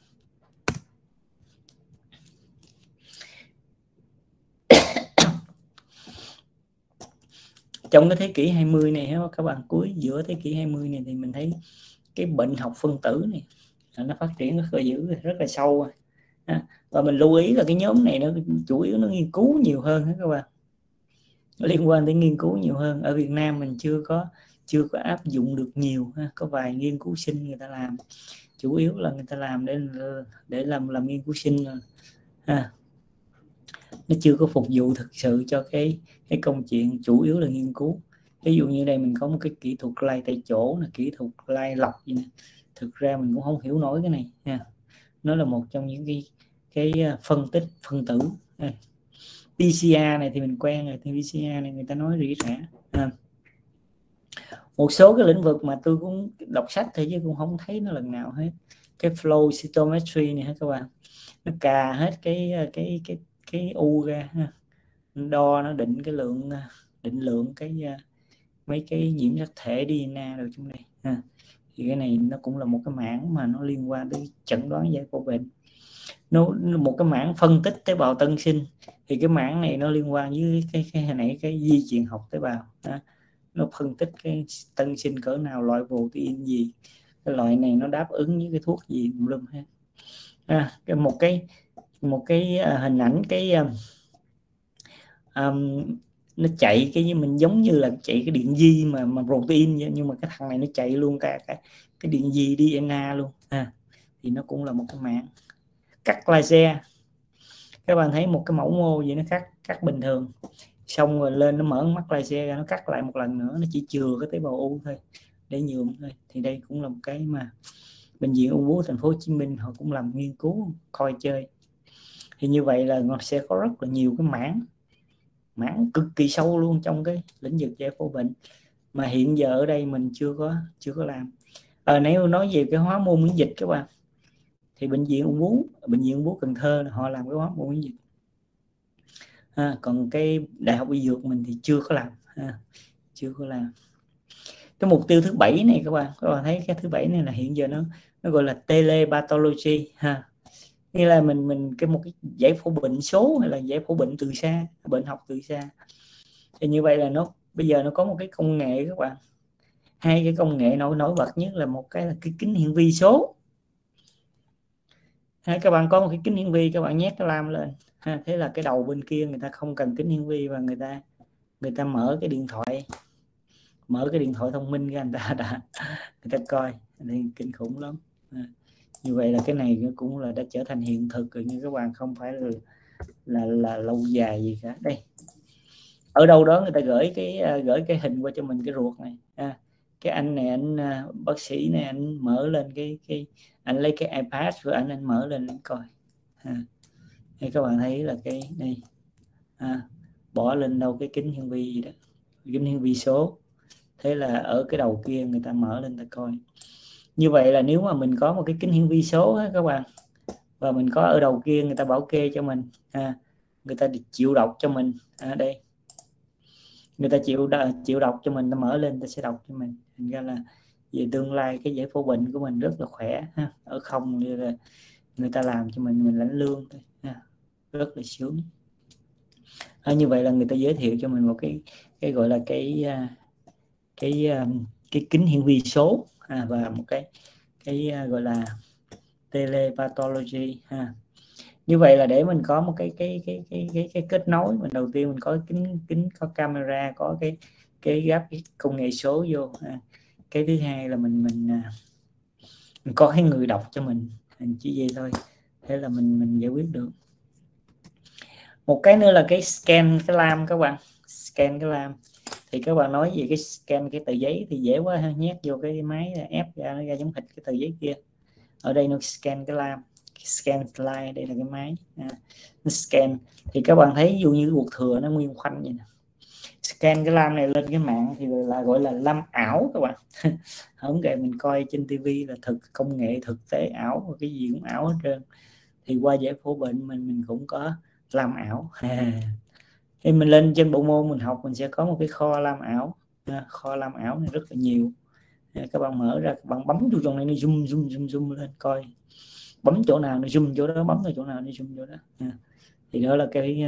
Trong cái thế kỷ hai mươi này các bạn, cuối giữa thế kỷ hai mươi này thì mình thấy cái bệnh học phân tử này nó phát triển rất là dữ, rất là sâu à. Và mình lưu ý là cái nhóm này nó chủ yếu nó nghiên cứu nhiều hơn các bạn, nó liên quan đến nghiên cứu nhiều hơn. Ở Việt Nam mình chưa có chưa có áp dụng được nhiều ha. Có vài nghiên cứu sinh người ta làm, chủ yếu là người ta làm để để làm làm nghiên cứu sinh ha. Nó chưa có phục vụ thực sự cho cái cái công chuyện chủ yếu là nghiên cứu. Ví dụ như đây mình có một cái kỹ thuật lai tại chỗ là kỹ thuật lai lọc gì nè, thực ra mình cũng không hiểu nổi cái này nha. Nó là một trong những cái cái phân tích phân tử. pê xê rờ này thì mình quen rồi, thì pê xê rờ này người ta nói rỉ rả à. Một số cái lĩnh vực mà tôi cũng đọc sách thôi chứ cũng không thấy nó lần nào hết. Cái flow cytometry này hết các bạn, nó cà hết cái cái cái cái u ra ha, đo nó định cái lượng định lượng cái mấy cái nhiễm sắc thể đê en a rồi trong này ha. Thì cái này nó cũng là một cái mảng mà nó liên quan tới chẩn đoán giải phẫu bệnh. nó một cái mảng phân tích tế bào tân sinh, thì cái mảng này nó liên quan với cái cái hồi nãy cái di truyền học tế bào đó. Nó phân tích cái tân sinh cỡ nào, loại protein gì, cái loại này nó đáp ứng với cái thuốc gì lum hết. À, cái một cái một cái uh, hình ảnh cái um, um, nó chạy cái mình giống như là chạy cái điện di mà mà protein vậy, nhưng mà cái thằng này nó chạy luôn cả cái cái điện di đê en a luôn. À, thì nó cũng là một cái mạng cắt laser. Các bạn thấy một cái mẫu mô vậy, nó cắt cắt bình thường xong rồi lên nó mở mắt laser ra, nó cắt lại một lần nữa, nó chỉ chừa cái tế bào u thôi để nhuộm thôi. Thì đây cũng là một cái mà bệnh viện ung bướu thành phố Hồ Chí Minh họ cũng làm nghiên cứu coi chơi. Thì như vậy là nó sẽ có rất là nhiều cái mảng mảng cực kỳ sâu luôn trong cái lĩnh vực giải phẫu bệnh mà hiện giờ ở đây mình chưa có chưa có làm. À, nếu nói về cái hóa môn miễn dịch các bạn, thì bệnh viện ung bướu bệnh viện ung bướu Cần Thơ họ làm cái hóa môn miễn dịch. À, còn cái đại học y dược mình thì chưa có làm, à, chưa có làm. Cái mục tiêu thứ bảy này các bạn, các bạn thấy cái thứ bảy này là hiện giờ nó nó gọi là telepathology ha, nghĩa là mình mình cái một cái giải phẫu bệnh số hay là giải phẫu bệnh từ xa, bệnh học từ xa. Thì như vậy là nó bây giờ nó có một cái công nghệ các bạn, hai cái công nghệ nổi nổi bật nhất là một cái là cái kính hiển vi số. Ha, các bạn có một cái kính hiển vi, các bạn nhét cái lam lên ha, thế là cái đầu bên kia người ta không cần kính hiển vi và người ta người ta mở cái điện thoại mở cái điện thoại thông minh ra, người ta đã người ta coi thì kinh khủng lắm. À, như vậy là cái này cũng là đã trở thành hiện thực rồi, nhưng các bạn không phải là là, là lâu dài gì cả. Đây, ở đâu đó người ta gửi cái gửi cái hình qua cho mình cái ruột này. À, cái anh này anh bác sĩ này anh mở lên cái cái anh lấy cái iPad của anh anh mở lên anh coi. À, thì các bạn thấy là cái đây, à, bỏ lên đâu cái kính hiển vi gì đó, kính hiển vi số. Thế là ở cái đầu kia người ta mở lên ta coi. Như vậy là nếu mà mình có một cái kính hiển vi số á các bạn, và mình có ở đầu kia người ta bảo kê cho mình, à, người ta chịu đọc cho mình. À, đây người ta chịu chịu đọc cho mình, ta mở lên ta sẽ đọc cho mình. Thành ra là về tương lai cái giải phẫu bệnh của mình rất là khỏe ha. Ở không như là người ta làm cho mình mình lãnh lương thôi ha. Rất là sướng. À, như vậy là người ta giới thiệu cho mình một cái cái gọi là cái cái cái kính hiển vi số, à, và một cái cái gọi là telepathology ha. Như vậy là để mình có một cái cái cái cái cái, cái kết nối, mình đầu tiên mình có kính kính có camera, có cái cái gáp cái công nghệ số vô. À, cái thứ hai là mình mình mình có cái người đọc cho mình, mình chỉ vậy thôi, thế là mình mình giải quyết được. Một cái nữa là cái scan cái lam các bạn, scan cái lam thì các bạn nói về cái scan cái tờ giấy thì dễ quá ha, nhét vô cái máy ép ra nó ra giống thịt cái tờ giấy kia. Ở đây nó scan cái lam, scan slide, đây là cái máy, à, nó scan thì các bạn thấy dụ như ruột thừa nó nguyên khoanh vậy nè. Scan cái lam này lên cái mạng thì là gọi là lam ảo các bạn. Không kể mình coi trên tivi là thực công nghệ thực tế ảo, và cái gì cũng ảo hết trơn. Thì qua giải phẫu bệnh mình mình cũng có lam ảo. Thì mình lên trên bộ môn mình học mình sẽ có một cái kho lam ảo, à, kho lam ảo này rất là nhiều. À, các bạn mở ra, các bạn bấm vô trong này nó zoom zoom zoom zoom lên coi, bấm chỗ nào nó zoom chỗ đó, bấm vào chỗ nào nó zoom chỗ đó. À, thì đó là cái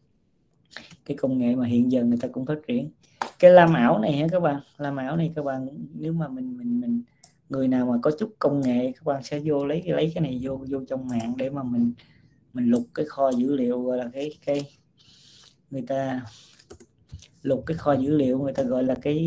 cái công nghệ mà hiện giờ người ta cũng phát triển. Cái lam ảo này ha các bạn, lam ảo này các bạn nếu mà mình mình mình người nào mà có chút công nghệ, các bạn sẽ vô lấy lấy cái này vô vô trong mạng để mà mình mình lục cái kho dữ liệu, gọi là cái cái người ta lục cái kho dữ liệu, người ta gọi là cái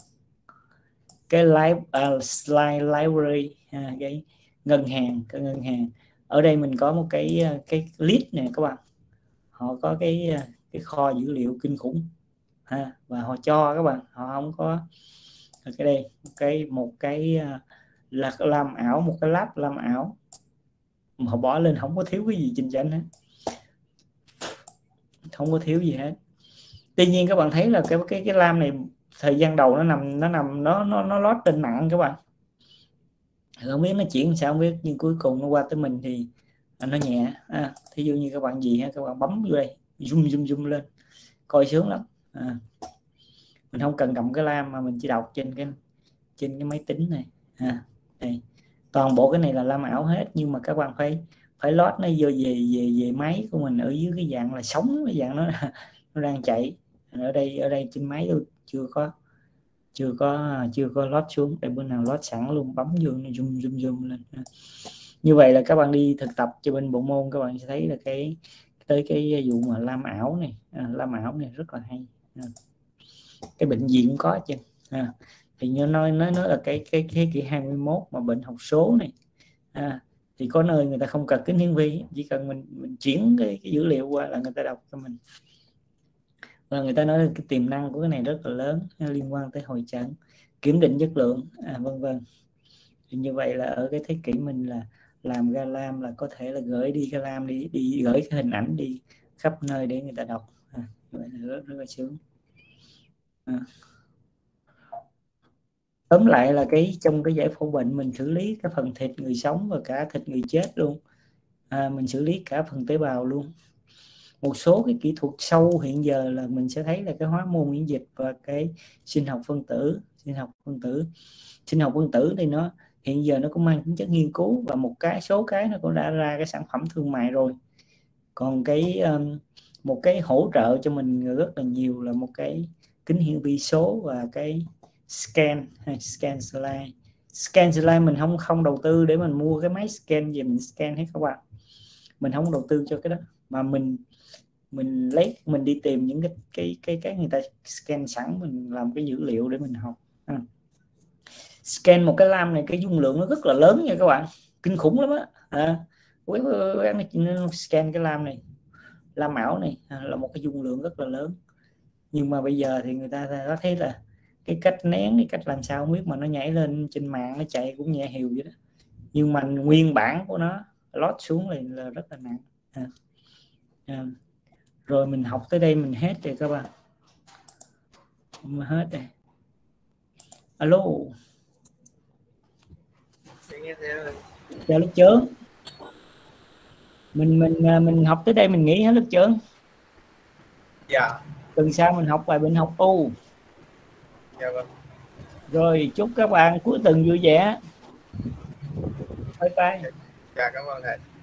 cái live uh, slide library, à, cái ngân hàng cái ngân hàng. Ở đây mình có một cái cái list này các bạn, họ có cái cái kho dữ liệu kinh khủng ha, và họ cho các bạn, họ không có cái đây cái một cái là làm ảo, một cái lab làm ảo mà họ bỏ lên không có thiếu cái gì trên chảnh hết, không có thiếu gì hết. Tuy nhiên các bạn thấy là cái cái cái lam này thời gian đầu nó nằm nó nằm nó nó nó lót trên nặng các bạn, không biết nó chuyển sao không biết, nhưng cuối cùng nó qua tới mình thì nó nhẹ. À, thí dụ như các bạn gì ha, các bạn bấm vô đây zoom zoom zoom lên coi sướng lắm. À, mình không cần cầm cái lam mà mình chỉ đọc trên cái trên cái máy tính này. À, đây toàn bộ cái này là lam ảo hết, nhưng mà các bạn phải phải load nó vô về về về máy của mình ở dưới cái dạng là sống, cái dạng nó nó đang chạy. Ở đây ở đây trên máy tôi chưa có chưa có chưa có load xuống, để bữa nào load sẵn luôn, bấm vô nó zoom zoom zoom lên. Như vậy là các bạn đi thực tập cho bên bộ môn, các bạn sẽ thấy là cái tới cái vụ mà lam ảo này, à, lam ảo này rất là hay. À, cái bệnh viện cũng có chứ. À, thì như nói nói nói là cái cái thế kỷ hai mươi mốt mà bệnh học số này, à, thì có nơi người ta không cần kính hiển vi, chỉ cần mình mình chuyển cái, cái dữ liệu qua là người ta đọc cho mình. Và người ta nói là cái tiềm năng của cái này rất là lớn, liên quan tới hội chẩn, kiểm định chất lượng, à, vân vân. Thì như vậy là ở cái thế kỷ mình là làm ra lam là có thể là gửi đi cái lam đi đi gửi cái hình ảnh đi khắp nơi để người ta đọc. À, vậy là rất, rất là sướng. À. Tóm lại là cái trong cái giải phẫu bệnh mình xử lý cái phần thịt người sống và cả thịt người chết luôn. À, mình xử lý cả phần tế bào luôn. Một số cái kỹ thuật sâu hiện giờ là mình sẽ thấy là cái hóa môn miễn dịch và cái sinh học phân tử. Sinh học phân tử sinh học phân tử thì nó hiện giờ nó cũng mang tính chất nghiên cứu, và một cái số cái nó cũng đã ra cái sản phẩm thương mại rồi. Còn cái um, một cái hỗ trợ cho mình rất là nhiều là một cái kính hiển vi số và cái scan hay scan slide. Scan slide mình không không đầu tư để mình mua cái máy scan về mình scan hết các bạn, mình không đầu tư cho cái đó, mà mình mình lấy mình đi tìm những cái cái cái cái người ta scan sẵn, mình làm cái dữ liệu để mình học. À. Scan một cái lam này cái dung lượng nó rất là lớn nha các bạn, kinh khủng lắm á. À, scan cái lam này, lam ảo này là một cái dung lượng rất là lớn. Nhưng mà bây giờ thì người ta có thấy là cái cách nén, cái cách làm sao không biết, mà nó nhảy lên trên mạng nó chạy cũng nhẹ hiu vậy đó, nhưng mà nguyên bản của nó lót xuống là, là rất là nặng. À. À. Rồi mình học tới đây mình hết rồi các bạn, mình hết rồi. Alo, chào lớp trưởng. Mình mình mình học tới đây mình nghỉ hết lớp trưởng. Dạ. Tuần sau mình học bài bệnh học u. Dạ vâng. Rồi chúc các bạn cuối tuần vui vẻ. Bye bye. Dạ cảm ơn thầy.